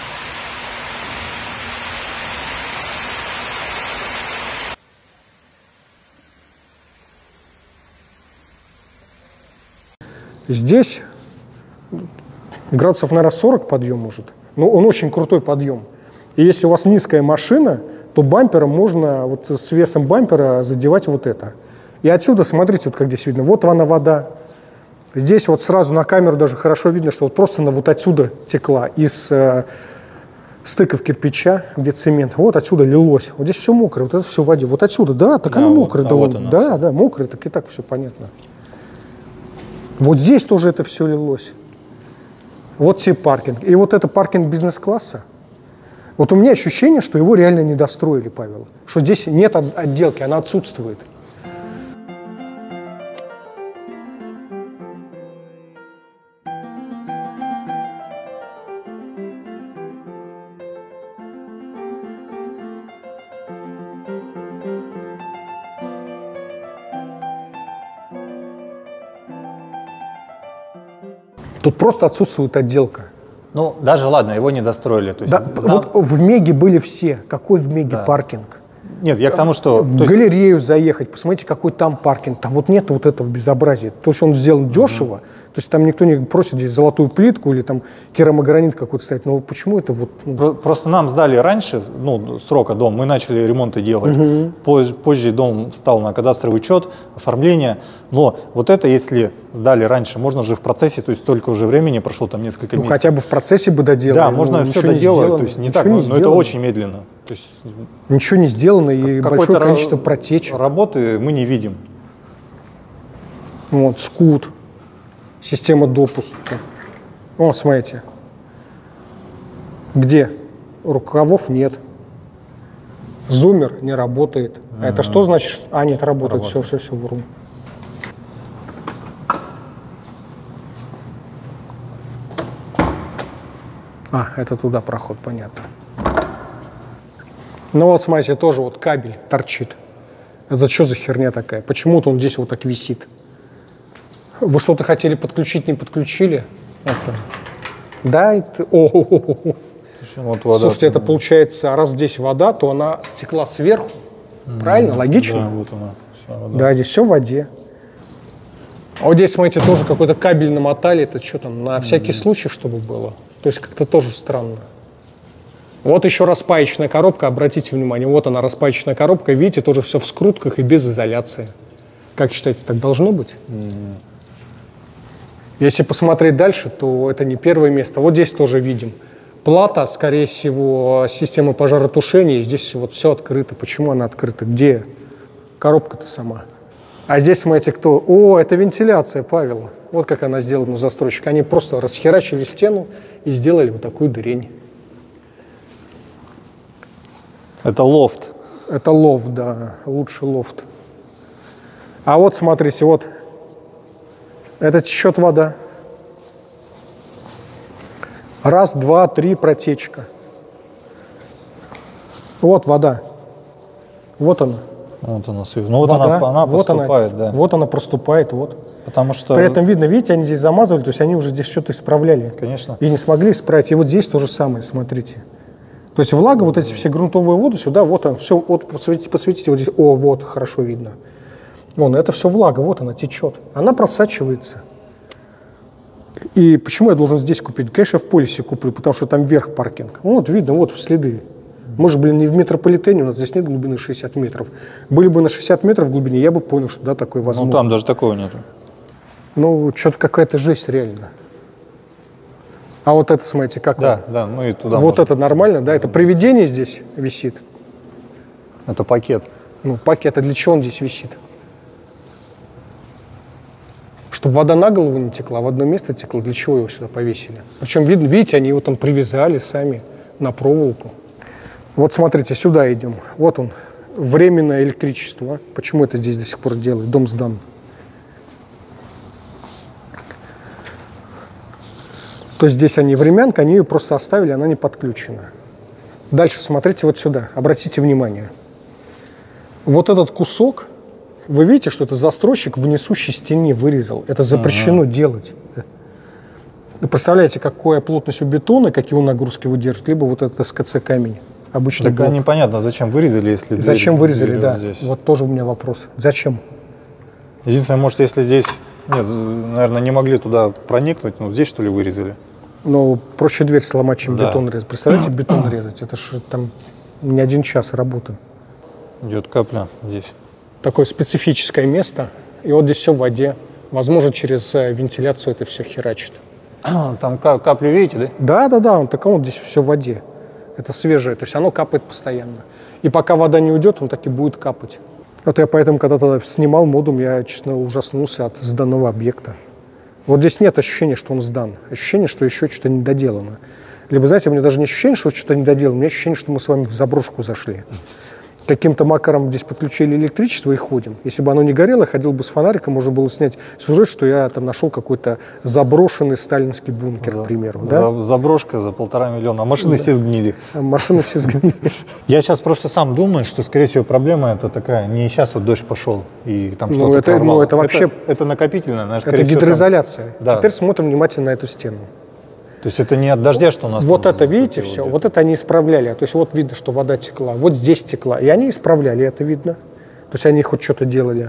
Здесь градусов, наверное, сорок подъем может. Но он очень крутой подъем. И если у вас низкая машина, то бампером можно, вот с весом бампера задевать вот это. И отсюда, смотрите, вот как здесь видно, вот она вода. Здесь вот сразу на камеру даже хорошо видно, что вот просто она вот отсюда текла, из э, стыков кирпича, где цемент. Вот отсюда лилось. Вот здесь все мокрое, вот это все в воде. Вот отсюда, да, так да, оно мокрое. Вот, да, вот оно. да, да, мокрое, так и так все понятно. Вот здесь тоже это все лилось. Вот тебе паркинг. И вот это паркинг бизнес-класса. Вот у меня ощущение, что его реально не достроили, Павел. Что здесь нет отделки, она отсутствует. Тут просто отсутствует отделка. Ну, даже ладно, его не достроили. То есть, да, знал... Вот в Меге были все. Какой в Меге да. паркинг? Нет, я к тому, что... В то галерею есть... заехать, посмотрите, какой там паркинг. Там вот нет вот этого безобразия. То есть он сделан дешево, mm-hmm. то есть там никто не просит здесь золотую плитку или там керамогранит какой-то ставить. Но почему это вот... Ну... Просто нам сдали раньше, ну, срока дом, мы начали ремонты делать. Mm-hmm. Позже, позже дом встал на кадастровый учет, оформление. Но вот это, если сдали раньше, можно же в процессе, то есть столько уже времени прошло, там несколько ну, месяцев. хотя бы в процессе бы доделали. Да, можно ну, все доделать, то есть не так, не но, но это очень медленно. То есть, ничего не сделано и большое количество протечек. Работы мы не видим. Вот, скут, система допуска. О, смотрите. Где? Рукавов нет. Зумер не работает. А это что значит? А, нет, работает. Все, все, все, вру. А, это туда проход, понятно. Ну вот, смотрите, тоже вот кабель торчит. Это что за херня такая? Почему-то он здесь вот так висит. Вы что-то хотели подключить, не подключили? Это. Да, это... О-о-о-о. Вот вода. Слушайте, это получается, раз здесь вода, то она текла сверху. Mm-hmm. Правильно? Логично? Да, вот она. Вся вода. Да, здесь все в воде. А вот здесь, смотрите, тоже какой-то кабель намотали. Это что там, на всякий mm-hmm. случай, чтобы было? То есть как-то тоже странно. Вот еще распаечная коробка, обратите внимание, вот она распаечная коробка, видите, тоже все в скрутках и без изоляции. Как считаете, так должно быть? Mm-hmm. Если посмотреть дальше, то это не первое место. Вот здесь тоже видим. Плата, скорее всего, система пожаротушения, здесь вот все открыто. Почему она открыта? Где коробка-то сама? А здесь, смотрите, кто? О, это вентиляция, Павел. Вот как она сделана у застройщика. Они просто расхерачили стену и сделали вот такую дырень. Это лофт. Это лофт, да, лучше лофт. А вот, смотрите, вот, это течет вода. Раз, два, три, протечка. Вот вода. Вот она. Вот она, ну вот вода, она, она вот проступает, она, да. Вот она проступает, вот. Потому что... При этом видно, видите, они здесь замазывали, то есть они уже здесь что-то исправляли. Конечно. И не смогли исправить. И вот здесь то же самое, смотрите. То есть влага, вот эти все грунтовые воды сюда, вот она, все, вот посветите, посветите, вот здесь, о, вот, хорошо видно. Вон, это все влага, вот она течет. Она просачивается. И почему я должен здесь купить? Конечно, в полисе куплю, потому что там вверх паркинг. Вот видно, вот следы. Может, блин, не в метрополитене, у нас здесь нет глубины шестьдесят метров. Были бы на шестьдесят метров в глубине, я бы понял, что да, такое возможно. Ну, там даже такого нету. Ну, что-то какая-то жесть реально. А вот это, смотрите, как Да, он? да, ну и туда. Вот можно. это нормально, да? Это приведение здесь висит. Это пакет. Ну, пакет, а для чего он здесь висит? Чтобы вода на голову не текла, в одно место текла, для чего его сюда повесили? Причем, видно, видите, они его там привязали сами на проволоку. Вот смотрите, сюда идем. Вот он, временное электричество. Почему это здесь до сих пор делают? Дом сдан. То есть здесь они времянка, они ее просто оставили, она не подключена. Дальше смотрите вот сюда, обратите внимание. Вот этот кусок, вы видите, что это застройщик в несущей стене вырезал. Это запрещено ага. делать. Вы представляете, какая плотность у бетона, какие он нагрузки выдержит, либо вот этот эс ка це камень. Обычный так непонятно, зачем вырезали, если Зачем дверь, вырезали, дверь да. Вот, здесь. Вот тоже у меня вопрос. Зачем? Единственное, может, если здесь, нет, наверное, не могли туда проникнуть, ну здесь что ли вырезали? Ну, проще дверь сломать, чем да. бетон резать. Представляете, бетон резать, это же там не один час работы. Идет капля здесь. Такое специфическое место, и вот здесь все в воде. Возможно, через вентиляцию это все херачит. Там капли, видите, да? Да, да, да, он так вот здесь все в воде. Это свежее, то есть оно капает постоянно. И пока вода не уйдет, он так и будет капать. Вот я поэтому, когда тогда снимал модум, я, честно, ужаснулся от сданного объекта. Вот здесь нет ощущения, что он сдан. Ощущение, что еще что-то недоделано. Либо, знаете, у меня даже не ощущение, что что-то недоделано, у меня ощущение, что мы с вами в заброшку зашли. Каким-то макаром здесь подключили электричество и ходим. Если бы оно не горело, я ходил бы с фонариком, можно было снять сюжет, что я там нашел какой-то заброшенный сталинский бункер, за, к примеру. За, да? Заброшка за полтора миллиона, а машины да. все сгнили. А машины все сгнили. Я сейчас просто сам думаю, что, скорее всего, проблема это такая, не сейчас вот дождь пошел и там что-то это, прорвало. Ну, это вообще... Это, это накопительное, наверное, это гидроизоляция. Там... Да. Теперь смотрим внимательно на эту стену. То есть это не от дождя, что у нас вот там это, видите, все, вот это они исправляли. То есть вот видно, что вода текла, вот здесь текла. И они исправляли, это видно. То есть они хоть что-то делали.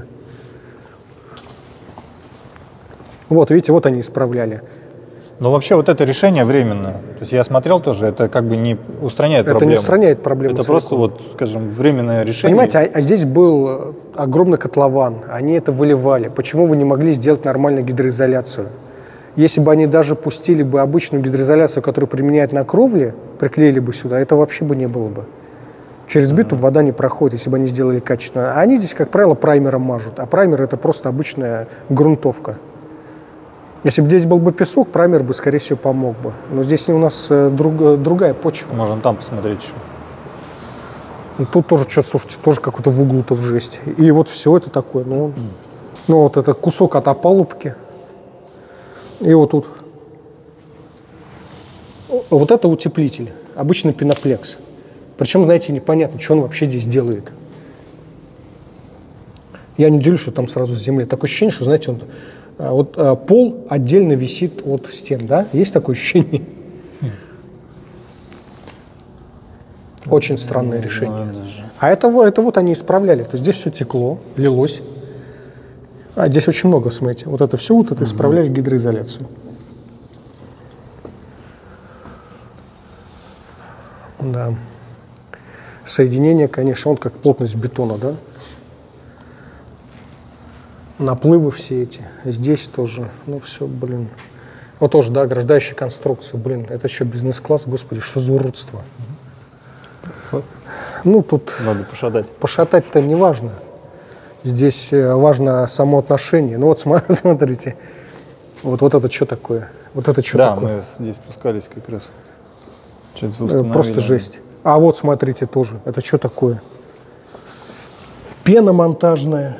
Вот, видите, вот они исправляли. Но вообще вот это решение временное. То есть я смотрел тоже, это как бы не устраняет это проблему. Это не устраняет проблему. Это целиком. Просто вот, скажем, временное решение. Понимаете, а, а здесь был огромный котлован, они это выливали. Почему вы не могли сделать нормальную гидроизоляцию? Если бы они даже пустили бы обычную гидроизоляцию, которую применяют на кровле, приклеили бы сюда, это вообще бы не было бы. Через битум mm-hmm. вода не проходит, если бы они сделали качественно. А они здесь, как правило, праймером мажут. А праймер – это просто обычная грунтовка. Если бы здесь был бы песок, праймер бы, скорее всего, помог бы. Но здесь у нас друг, другая почва. Можно там посмотреть еще. Тут тоже что-то, слушайте, тоже какой-то в углу-то в жесть. И вот все это такое. Ну, mm. ну вот это кусок от опалубки. И вот тут. Вот это утеплитель. Обычный пеноплекс. Причем, знаете, непонятно, что он вообще здесь делает. Я не удивлюсь, что там сразу с земли. Такое ощущение, что, знаете, он, вот пол отдельно висит от стен, да? Есть такое ощущение? Очень странное решение. А это, это вот они исправляли. То есть здесь все текло, лилось. А здесь очень много, смотрите. Вот это все, вот это исправляет гидроизоляцию. Да. Соединение, конечно, вот как плотность бетона, да? Наплывы все эти. Здесь тоже. Ну, все, блин. Вот тоже, да, ограждающая конструкция. Блин, это еще бизнес-класс. Господи, что за уродство? Ну, тут... Надо пошатать. Пошатать-то не важно. Здесь важно само отношение. Ну, вот смотрите. Вот, вот это что такое? Вот это что да, такое? Да, мы здесь спускались как раз. Что-то установили. Просто жесть. А вот, смотрите, тоже. Это что такое? Пена монтажная.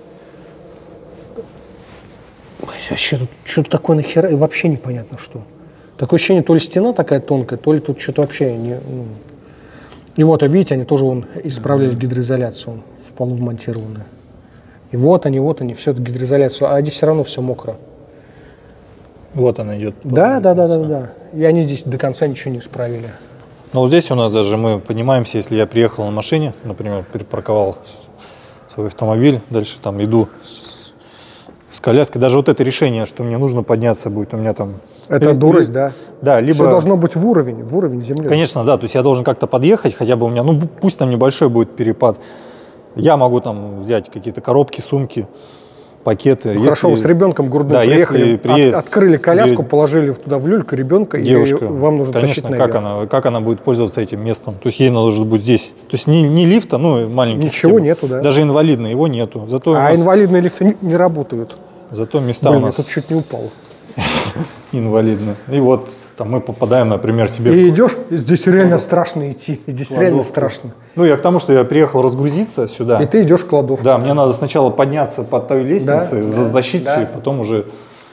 Вообще тут что-то такое нахера, и вообще непонятно что. Такое ощущение, то ли стена такая тонкая, то ли тут что-то вообще не... Ну. И вот, а видите, они тоже вон, исправляли гидроизоляцию в полу вмонтированную. И вот они, вот они, все это гидроизоляцию, а здесь все равно все мокро. Вот она идет. Да, да, да, да, да. И они здесь до конца ничего не исправили. Ну, вот здесь у нас даже мы поднимаемся, если я приехал на машине, например, перепарковал свой автомобиль, дальше там иду с, с коляской. Даже вот это решение, что мне нужно подняться будет, у меня там... Это дурость, да? Да, либо... Все должно быть в уровень, в уровень земли. Конечно, да, то есть я должен как-то подъехать, хотя бы у меня, ну, пусть там небольшой будет перепад. Я могу там взять какие-то коробки, сумки, пакеты. Ну, хорошо, вы с ребенком грудным да, приехали, приедет, от, открыли коляску, приедет, положили туда в люльку ребенка, девушка, и вам нужно конечно, тащить как она, как она будет пользоваться этим местом. То есть ей нужно будет здесь. То есть не, не лифта, ну, маленький. Ничего нету, да. Даже инвалидный, его нету. Зато а нас... инвалидные лифты не, не работают. Зато места Блин, у нас я тут чуть не упал. инвалидные. И вот там мы попадаем, например, себе И в... идешь, и здесь реально страшно идти. Здесь Кладовку. реально страшно. Ну, я к тому, что я приехал разгрузиться сюда. И ты идешь в кладовку. Да, мне надо сначала подняться по той лестнице, Да, затащить да, все, да. и потом уже...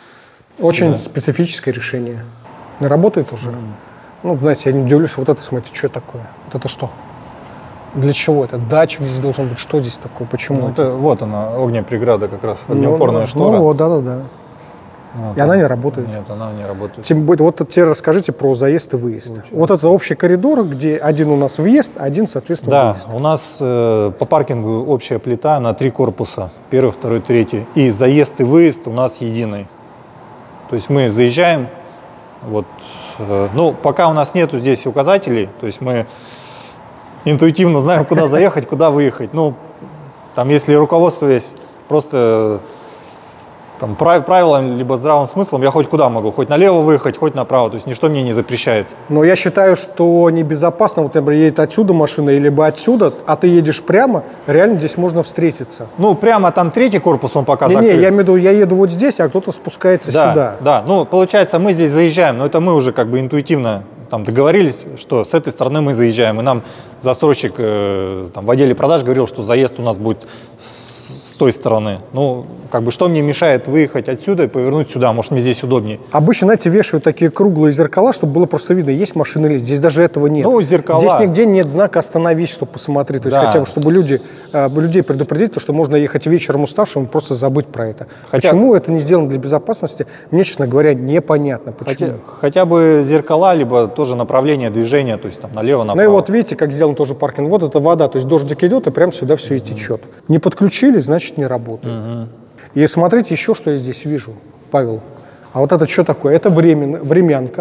Очень специфическое решение. Не работает уже? Ну, знаете, я не удивлюсь, вот это, смотрите, что такое? Вот это что? Для чего это? Датчик здесь должен быть? Что здесь такое? Почему? Ну, это? это, вот она, огнепреграда как раз, Ну, огнеупорная ну, штора. Ну, вот, да-да-да. Вот И она не работает. Нет, она не работает. Тем более, вот теперь расскажите про заезд и выезд. Получается. Вот это общий коридор, где один у нас въезд, один, соответственно, Да, выезд. у нас э, по паркингу общая плита на три корпуса. Первый, второй, третий. И заезд и выезд у нас единый. То есть мы заезжаем, вот, э, ну, пока у нас нету здесь указателей, то есть мы интуитивно знаем, куда заехать, куда выехать. Ну, там, если руководствуясь просто там, прав- правилам, либо здравым смыслом, я хоть куда могу, хоть налево выехать, хоть направо, то есть ничто мне не запрещает. Но я считаю, что небезопасно, вот, например, едет отсюда машина, либо отсюда, а ты едешь прямо, реально здесь можно встретиться. Ну, прямо там третий корпус, он пока Не-не, закрыт. я имею в виду, я еду вот здесь, а кто-то спускается Да, сюда. да, ну, получается, мы здесь заезжаем, но это мы уже как бы интуитивно там договорились, что с этой стороны мы заезжаем, и нам застройщик э, там, в отделе продаж говорил, что заезд у нас будет с, с той стороны. Ну, как бы, что мне мешает выехать отсюда и повернуть сюда, может, мне здесь удобнее. Обычно, знаете, вешают такие круглые зеркала, чтобы было просто видно, есть машина или нет. Здесь даже этого нет. Ну, зеркала. Здесь нигде нет знака «Остановись», чтобы посмотреть. То есть Да. хотя бы, чтобы люди, э, людей предупредить, то, что можно ехать вечером уставшим и просто забыть про это. Хотя- Почему это не сделано для безопасности, мне, честно говоря, непонятно. Почему? Хотя, хотя бы зеркала, либо тоже направление движения, то есть там налево, направо. Ну и вот видите, как сделан тоже паркинг. Вот это вода, то есть дождик идет, и прямо сюда все и течет. Не подключили, значит, не работает. И смотрите, еще что я здесь вижу, Павел. А вот это что такое? Это времен, времянка.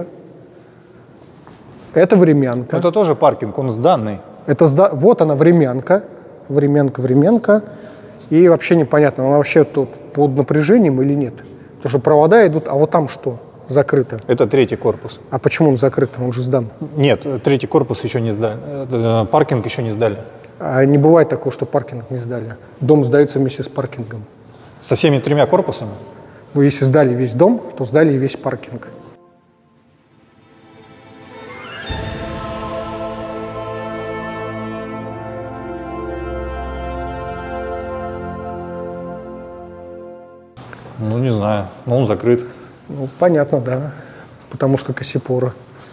Это времянка. Это тоже паркинг, он сданный. Это сда... Вот она, времянка. Времянка, времянка. И вообще непонятно, она вообще тут под напряжением или нет. Потому что провода идут, а вот там что? Закрыто. Это третий корпус. А почему он закрыт? Он же сдан. Нет, третий корпус еще не сдали. Э, Паркинг еще не сдали. А не бывает такого, что паркинг не сдали. Дом сдается вместе с паркингом. Со всеми тремя корпусами? Ну, если сдали весь дом, то сдали и весь паркинг. Ну, не знаю. Но он закрыт. Ну, понятно, да. Потому что кассипора.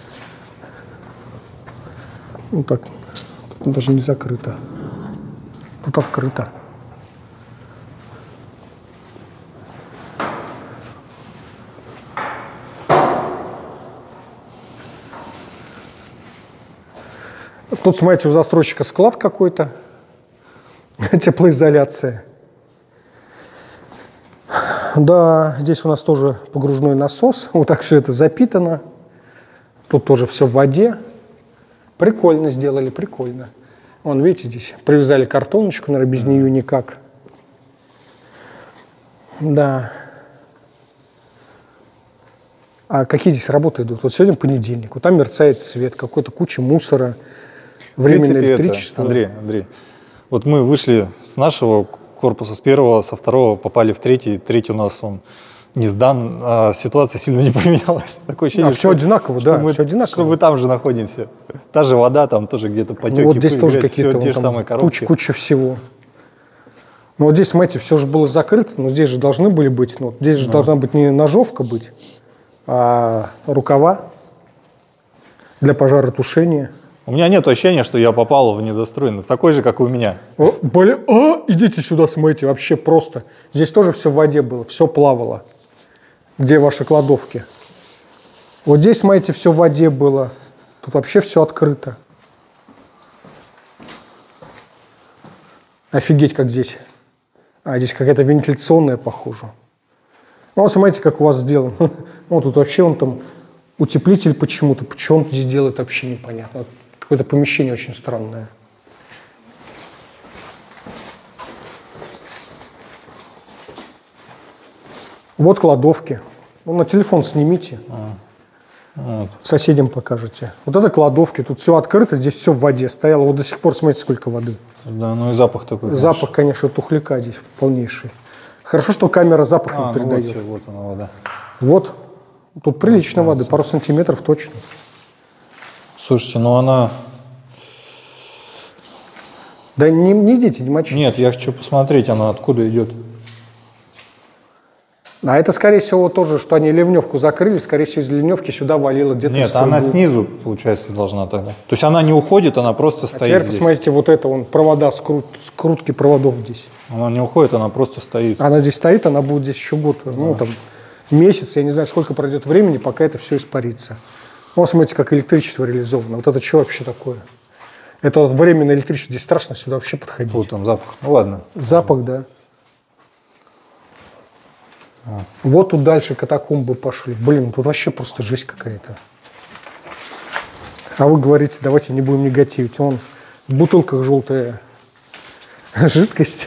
Ну, так, тут даже не закрыто. Тут открыто. Тут, смотрите, у застройщика склад какой-то. Теплоизоляция. Да, здесь у нас тоже погружной насос. Вот так все это запитано. Тут тоже все в воде. Прикольно сделали, прикольно. Вон, видите, здесь привязали картоночку, наверное, без нее никак. Да. А какие здесь работы идут? Вот сегодня понедельник, вот там мерцает свет, какой-то куча мусора, временное В принципе, это, электричество. Андрей, Андрей, вот мы вышли с нашего корпуса, с первого, со второго попали в третий. Третий у нас он не сдан, а ситуация сильно не поменялась. Такое ощущение, А все одинаково, что да, мы, все одинаково. что мы там же находимся. Та же вода, там тоже где-то потеки. Ну, вот здесь пыль, тоже грязь, какие-то все те вон же там самые коробки. куча, куча всего. Ну вот здесь, смотрите, все же было закрыто, но здесь же должны были быть, ну, здесь же должна быть не ножовка быть, а рукава для пожаротушения. У меня нет ощущения, что я попал в недостроенный, такой же, как и у меня. О, блин, а, идите сюда, смотрите, вообще просто. Здесь тоже все в воде было, все плавало. Где ваши кладовки? Вот здесь, смотрите, все в воде было. Тут вообще все открыто. Офигеть, как здесь. А, здесь какая-то вентиляционная, похоже. Ну, вот смотрите, как у вас сделано. Вот тут вообще он там утеплитель почему-то. Почему он здесь делает, вообще непонятно. Какое-то помещение очень странное. Вот кладовки. Ну, на телефон снимите. А, вот. Соседям покажете. Вот это кладовки. Тут все открыто, здесь все в воде стояло. Вот до сих пор, смотрите, сколько воды. Да, ну и запах такой. Запах, конечно, тухляка здесь полнейший. Хорошо, что камера запах не А, ну передает. вот, вот она вода. Вот. Тут прилично воды, пару сантиметров точно. Слушайте, ну она... Да не, не идите, не мочите. Нет, я хочу посмотреть, она откуда идет. А это, скорее всего, тоже, что они ливневку закрыли, скорее всего, из ливневки сюда валило где-то. Нет, она снизу, получается, должна тогда. То есть она не уходит, она просто А стоит теперь здесь. посмотрите, вот это, вон, провода, скрут, скрутки проводов здесь. Она не уходит, она просто стоит. Она здесь стоит, она будет здесь еще год, ну, там, месяц, я не знаю, сколько пройдет времени, пока это все испарится. Вот смотрите, как электричество реализовано. Вот это что вообще такое? Это вот временное электричество, здесь страшно сюда вообще подходить. Вот там запах. Ну ладно. Запах, да. А. Вот тут дальше катакомбы пошли. Блин, тут вообще просто жесть какая-то. А вы говорите, давайте не будем негативить. Вон в бутылках желтая жидкость.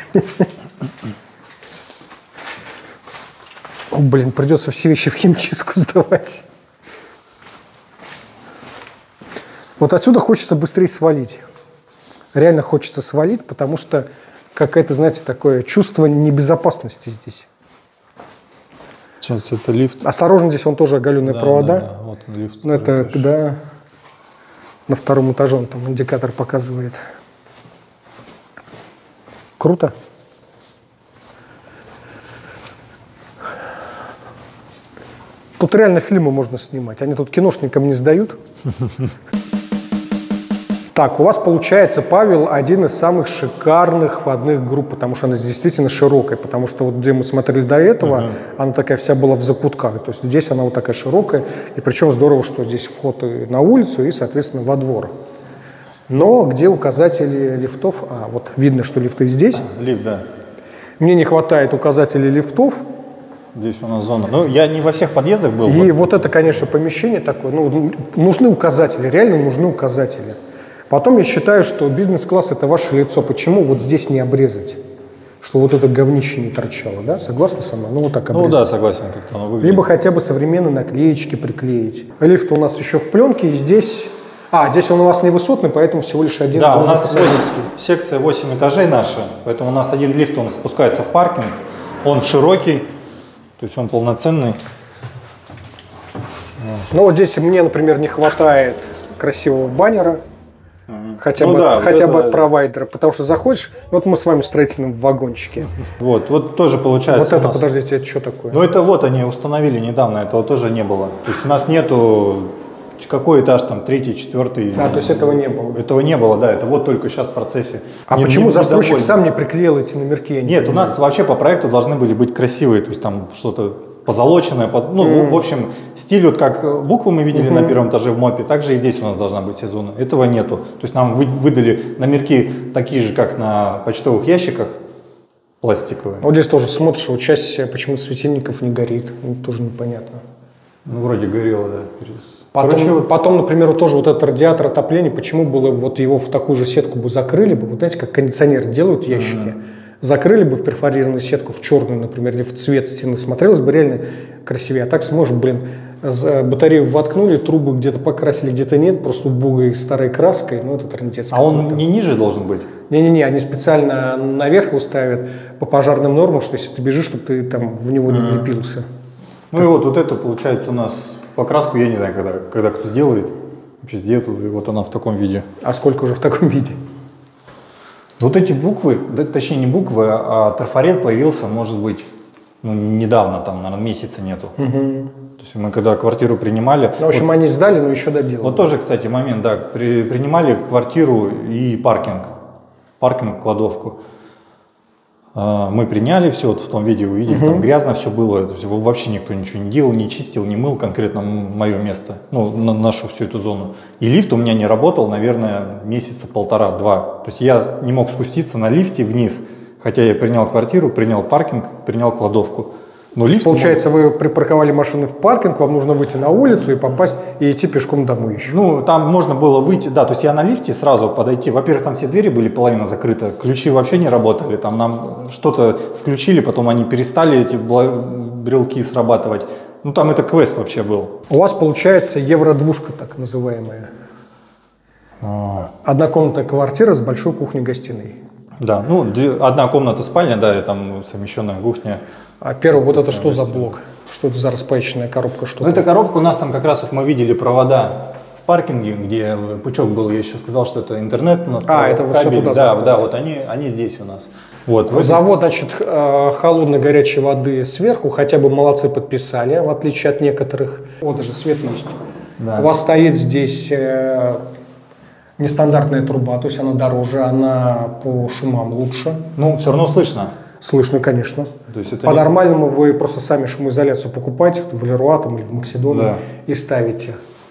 О, блин, придется все вещи в химчистку сдавать. Вот отсюда хочется быстрее свалить. Реально хочется свалить, потому что какое-то, знаете, такое чувство небезопасности здесь. Сейчас это лифт. Осторожно, здесь вон тоже оголенные Да, провода. да, да. Вот он, лифт. Ну, это, да, на втором этаже он там индикатор показывает. Круто. Тут реально фильмы можно снимать. Они тут киношникам не сдают. Так, у вас получается, Павел, один из самых шикарных входных групп, потому что она действительно широкая, потому что вот где мы смотрели до этого, uh-huh. она такая вся была в закутках, то есть здесь она вот такая широкая, и причем здорово, что здесь вход и на улицу, и, соответственно, во двор. Но где указатели лифтов? А, вот видно, что лифты здесь. Лифт, да. Мне не хватает указателей лифтов. Здесь у нас зона. Ну, я не во всех подъездах был. И вот это, конечно, помещение такое, ну, нужны указатели, реально нужны указатели. Потом я считаю, что бизнес-класс – это ваше лицо. Почему вот здесь не обрезать? Что вот это говнище не торчало, да? Согласны со мной? Ну, вот так обрезать. Ну да, согласен, как-то оно выглядит. Либо хотя бы современные наклеечки приклеить. Лифт у нас еще в пленке, и здесь… А, здесь он у вас не высотный, поэтому всего лишь один. Да, у нас восемь, секция восемь этажей наша, поэтому у нас один лифт, он спускается в паркинг, он широкий, то есть он полноценный. Ну вот здесь мне, например, не хватает красивого баннера. Хотя, ну, бы, да, хотя вот бы это... от провайдера, потому что заходишь, вот мы с вами в строительном вагончике. Вот, вот тоже получается. Вот это, нас... подождите, это что такое? Ну это вот они установили недавно, этого тоже не было. То есть у нас нету, какой этаж там, третий, четвертый. А, то есть этого не было? Этого не было, да, это вот только сейчас в процессе. А не, почему не, застройщик не сам не приклеил эти номерки? Нет, понимаю. У нас вообще по проекту должны были быть красивые, то есть там что-то позолоченное, ну, mm. в общем, стиль, вот как буквы мы видели mm-hmm. на первом этаже в МОПе, также и здесь у нас должна быть сезонная. Этого нету. То есть нам выдали номерки такие же, как на почтовых ящиках, пластиковые. Вот здесь тоже смотришь, вот часть почему-то светильников не горит, ну, тоже непонятно. Ну, вроде горело, да. Потом, Короче, вот... потом, например, вот тоже вот этот радиатор отопления, почему было вот его в такую же сетку бы закрыли бы, вот знаете, как кондиционер делают ящики, mm-hmm. закрыли бы в перфорированную сетку, в черную, например, или в цвет стены, смотрелось бы реально красивее. А так сможешь, блин, батарею воткнули, трубы где-то покрасили, где-то нет, просто убогой старой краской, ну это трындец. А он не ниже должен быть? Не-не-не, они специально наверх его ставят по пожарным нормам, что если ты бежишь, чтобы ты там в него не mm-hmm. влепился. Ну так. И вот, вот это получается у нас покраску, я не знаю, когда, когда кто сделает, вообще сделает, и вот она в таком виде. А сколько уже в таком виде? Вот эти буквы, да, точнее не буквы, а трафарет появился, может быть, ну, недавно, там, наверное, месяца нету. Угу. То есть мы когда квартиру принимали… Ну, в общем, вот, они сдали, но еще доделали. Вот тоже, кстати, момент, да, при, принимали квартиру и паркинг, паркинг-кладовку. Мы приняли все, вот в том видео вы видели, угу. там грязно все было, это все, вообще никто ничего не делал, не чистил, не мыл конкретно мое место, ну, на нашу всю эту зону. И лифт у меня не работал, наверное, месяца полтора-два. То есть я не мог спуститься на лифте вниз, хотя я принял квартиру, принял паркинг, принял кладовку. Но лифт Получается, мог... вы припарковали машины в паркинг, вам нужно выйти на улицу и попасть, и идти пешком домой еще. Ну, там можно было выйти, да, то есть я на лифте сразу подойти. Во-первых, там все двери были половина закрыты, ключи вообще не работали, там нам что-то включили, потом они перестали, эти брелки срабатывать. Ну, там это квест вообще был. У вас получается евро-двушка, так называемая. А. Однокомнатная квартира с большой кухней-гостиной. Да, ну, две, одна комната спальня, да, и там совмещенная кухня. А первый вот это что за блок? Что это за распаечная коробка? Что ну, эта коробка у нас там как раз вот мы видели провода в паркинге, где пучок был, я еще сказал, что это интернет у нас. А, это вот все туда Да, заходит. да, вот они, они здесь у нас. Вот. Завод, значит, холодной горячей воды сверху, хотя бы молодцы подписали, в отличие от некоторых. Вот даже свет есть. Да. У вас стоит здесь нестандартная труба, то есть она дороже, она по шумам лучше. Ну, все равно слышно. Слышно, конечно. То есть это По-нормальному вы просто сами шумоизоляцию покупаете в Леруа там, или в Максидоне, да, и ставите.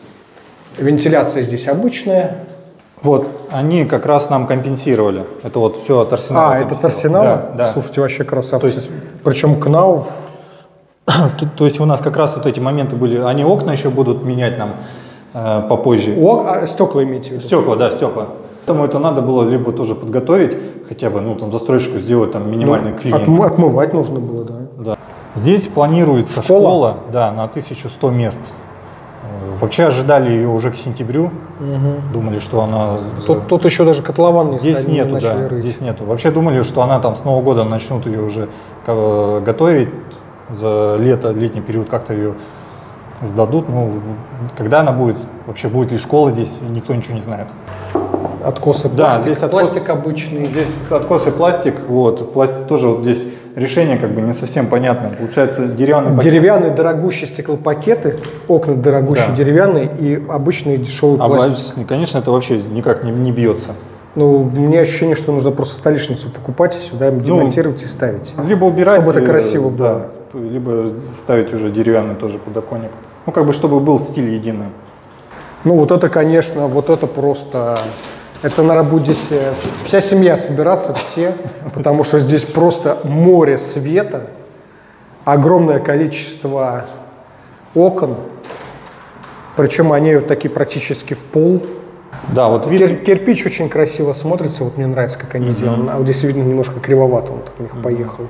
Вентиляция здесь обычная. Вот, они как раз нам компенсировали. Это вот все от Арсенала. А, это от Арсенала? Да, да. Слушайте, вообще красавцы. То есть, причем КНАУ. То, то есть у нас как раз вот эти моменты были. Они окна еще будут менять нам э, попозже. О, а, стекла имеете в виду? Стекла, да, стекла. Поэтому это надо было либо тоже подготовить, хотя бы, ну, там, застройщику сделать там минимальный ну, клининг. Отмы, отмывать нужно было, да. Да. Здесь планируется школа, школа да, на тысячу сто мест. Вообще ожидали ее уже к сентябрю. Угу. Думали, что она... Тут, тут еще даже котлован не здесь стали, нету, да, рыть. здесь нету. Вообще думали, что она там с Нового года начнут ее уже готовить, за лето, летний период как-то ее сдадут. Ну, когда она будет, вообще будет ли школа здесь, никто ничего не знает. Откосы да, пластик, здесь откос, пластик обычный. Здесь откосы пластик, вот, пластик, тоже вот здесь решение как бы не совсем понятное. Получается деревянный пакет. Деревянные дорогущие стеклопакеты, окна дорогущие, да, деревянные и обычные дешевые пластик. Конечно, это вообще никак не, не бьется. Ну, у меня ощущение, что нужно просто столешницу покупать и сюда демонтировать ну, и ставить. Либо убирать. Чтобы это красиво было. Да, либо ставить уже деревянный тоже подоконник. Ну, как бы, чтобы был стиль единый. Ну, вот это, конечно, вот это просто... Это, наверное, будет здесь вся семья собираться, все, потому что здесь просто море света, огромное количество окон, причем они вот такие практически в пол. Да, вот вид... Кир кирпич очень красиво смотрится, вот мне нравится, как они mm-hmm. сделаны, а вот здесь видно немножко кривовато, он так у них mm-hmm. поехал.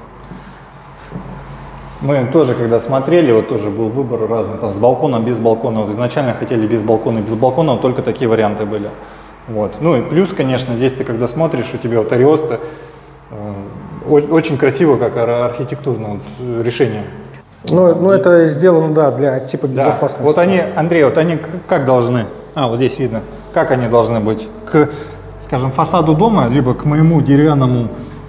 Мы тоже, когда смотрели, вот тоже был выбор разный, там с балконом, без балкона. Вот изначально хотели без балкона, без балкона, вот только такие варианты были. Вот. Ну и плюс, конечно, здесь ты когда смотришь, у тебя вот Ариоста, э, очень красиво, как архитектурное вот, решение. Ну, ну это сделано, да, для типа безопасности. Да. Вот они, Андрей, вот они как должны, а вот здесь видно, как они должны быть к, скажем, фасаду дома, либо к моему деревянному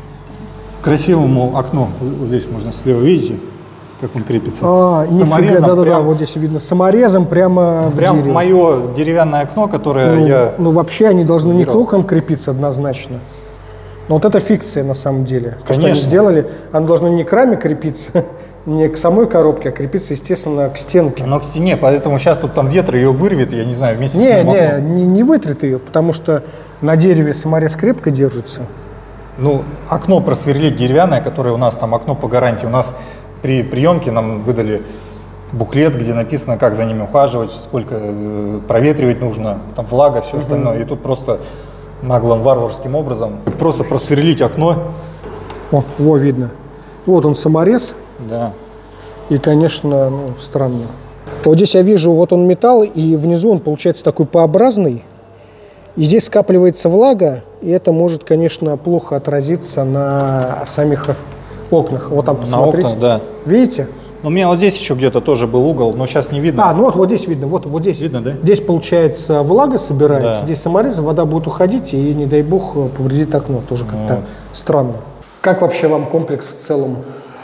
красивому окну. Вот здесь можно слева, видите, как он крепится. А, с саморезом. Да, да, да, вот здесь видно саморезом прямо в Прям в мое деревянное окно, которое ну, я... Ну, вообще они должны убирал. не к окнам крепиться однозначно. Но вот это фикция на самом деле. То, что они Конечно. сделали, оно должно не к раме крепиться, не к самой коробке, а крепиться, естественно, к стенке. Оно к стене, поэтому сейчас тут там ветер ее вырвет, я не знаю, вместе не, с ним не, окно. не, не вытрет ее, потому что на дереве саморез крепко держится. Ну, окно просверлить деревянное, которое у нас там окно по гарантии, у нас при приемке нам выдали буклет, где написано, как за ними ухаживать, сколько э, проветривать нужно, там влага, все остальное. И тут просто наглым варварским образом просто просверлить окно. О, во, видно. Вот он саморез. Да. И, конечно, ну, странно. Вот здесь я вижу, вот он металл, и внизу он получается такой П-образный. И здесь скапливается влага, и это может, конечно, плохо отразиться на самих окнах. Вот там посмотрите. На окнах, да. Видите? Ну, у меня вот здесь еще где-то тоже был угол, но сейчас не видно. А, ну вот, вот здесь видно. Вот, вот здесь. Видно, да? Здесь, получается, влага собирается, Да. здесь саморез, вода будет уходить, и, не дай бог, повредит окно. Тоже как-то Вот. странно. Как вообще вам комплекс в целом?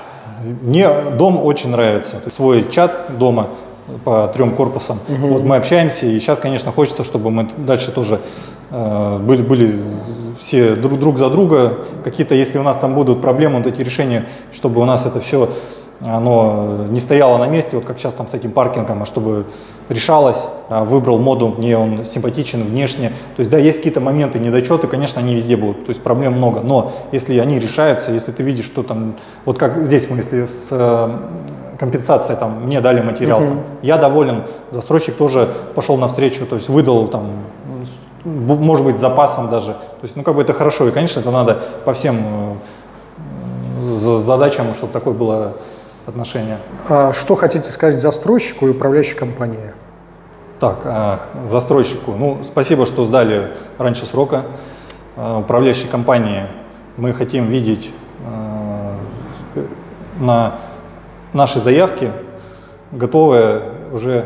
Мне дом очень нравится. То есть свой чат дома по трем корпусам. Угу. Вот мы общаемся, и сейчас, конечно, хочется, чтобы мы дальше тоже э, были, были все друг, друг за друга. Какие-то, если у нас там будут проблемы, вот эти решения, чтобы у нас это все оно не стояло на месте, вот как сейчас там с этим паркингом, а чтобы решалось, выбрал моду, мне он симпатичен внешне. То есть, да, есть какие-то моменты, недочеты, конечно, они везде будут, то есть проблем много, но если они решаются, если ты видишь, что там, вот как здесь мы, если с э, компенсацией, там, мне дали материал, uh-huh. там, я доволен, застройщик тоже пошел навстречу, то есть выдал там, может быть, с запасом даже, то есть, ну, как бы это хорошо, и, конечно, это надо по всем э, задачам, чтобы такое было отношения. А что хотите сказать застройщику и управляющей компании? Так, э, застройщику. Ну, спасибо, что сдали раньше срока. Э, управляющей компании мы хотим видеть э, на нашей заявке готовое уже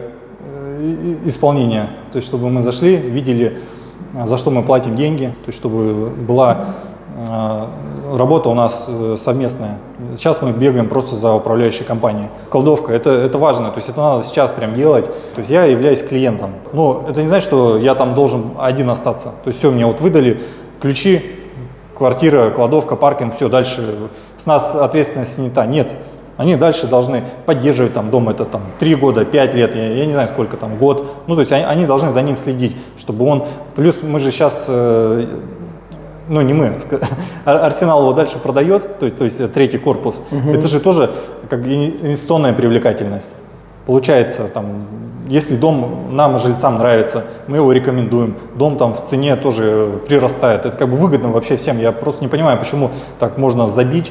исполнение. То есть, чтобы мы зашли, видели, за что мы платим деньги, то есть, чтобы была э, работа у нас совместная. Сейчас мы бегаем просто за управляющей компанией. Кладовка, это, это важно, то есть это надо сейчас прям делать. То есть я являюсь клиентом. Но это не значит, что я там должен один остаться. То есть все, мне вот выдали ключи, квартира, кладовка, паркинг, все, дальше с нас ответственность снята. Нет. Они дальше должны поддерживать там дом, это там три года, пять лет, я, я не знаю сколько там, год. Ну, то есть они, они должны за ним следить, чтобы он... Плюс мы же сейчас, э, ну не мы, Арсенал его дальше продает, то есть, то есть третий корпус. Угу. Это же тоже как инвестиционная привлекательность. Получается, там, если дом нам, жильцам, нравится, мы его рекомендуем, дом там в цене тоже прирастает. Это как бы выгодно вообще всем. Я просто не понимаю, почему так можно забить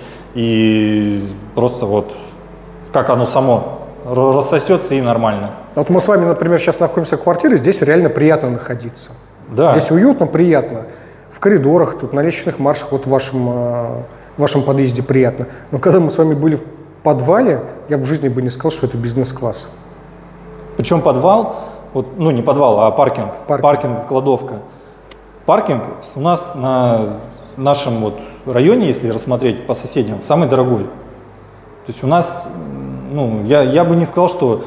и просто вот как оно само рассосется и нормально. Вот мы с вами, например, сейчас находимся в квартире, здесь реально приятно находиться. Да. Здесь уютно, приятно. В коридорах, тут на лестничных маршах, вот в вашем, в вашем подъезде приятно. Но когда мы с вами были в подвале, я бы в жизни бы не сказал, что это бизнес-класс. Причем подвал, вот, ну не подвал, а паркинг, паркинг, паркинг, кладовка. Паркинг у нас на нашем вот районе, если рассмотреть по соседям, самый дорогой. То есть у нас, ну, я, я бы не сказал, что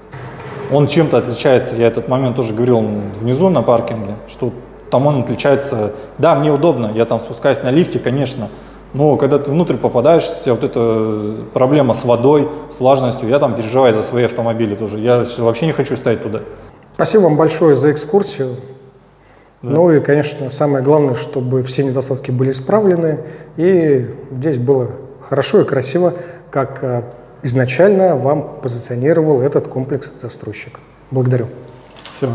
он чем-то отличается. Я этот момент тоже говорил внизу на паркинге, что там он отличается. Да, мне удобно, я там спускаюсь на лифте, конечно. Но когда ты внутрь попадаешь, вот эта проблема с водой, с влажностью, я там переживаю за свои автомобили тоже. Я вообще не хочу ставить туда. Спасибо вам большое за экскурсию. Да. Ну и, конечно, самое главное, чтобы все недостатки были исправлены. И здесь было хорошо и красиво, как изначально вам позиционировал этот комплекс-застройщик. Благодарю. Все.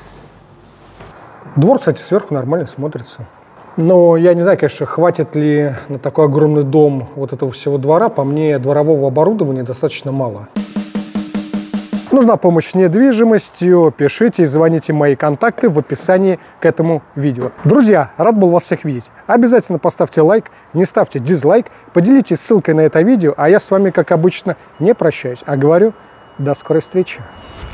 Двор, кстати, сверху нормально смотрится. Но я не знаю, конечно, хватит ли на такой огромный дом вот этого всего двора. По мне, дворового оборудования достаточно мало. Нужна помощь с недвижимостью, пишите и звоните, мои контакты в описании к этому видео. Друзья, рад был вас всех видеть. Обязательно поставьте лайк, не ставьте дизлайк, поделитесь ссылкой на это видео, а я с вами, как обычно, не прощаюсь, а говорю до скорой встречи.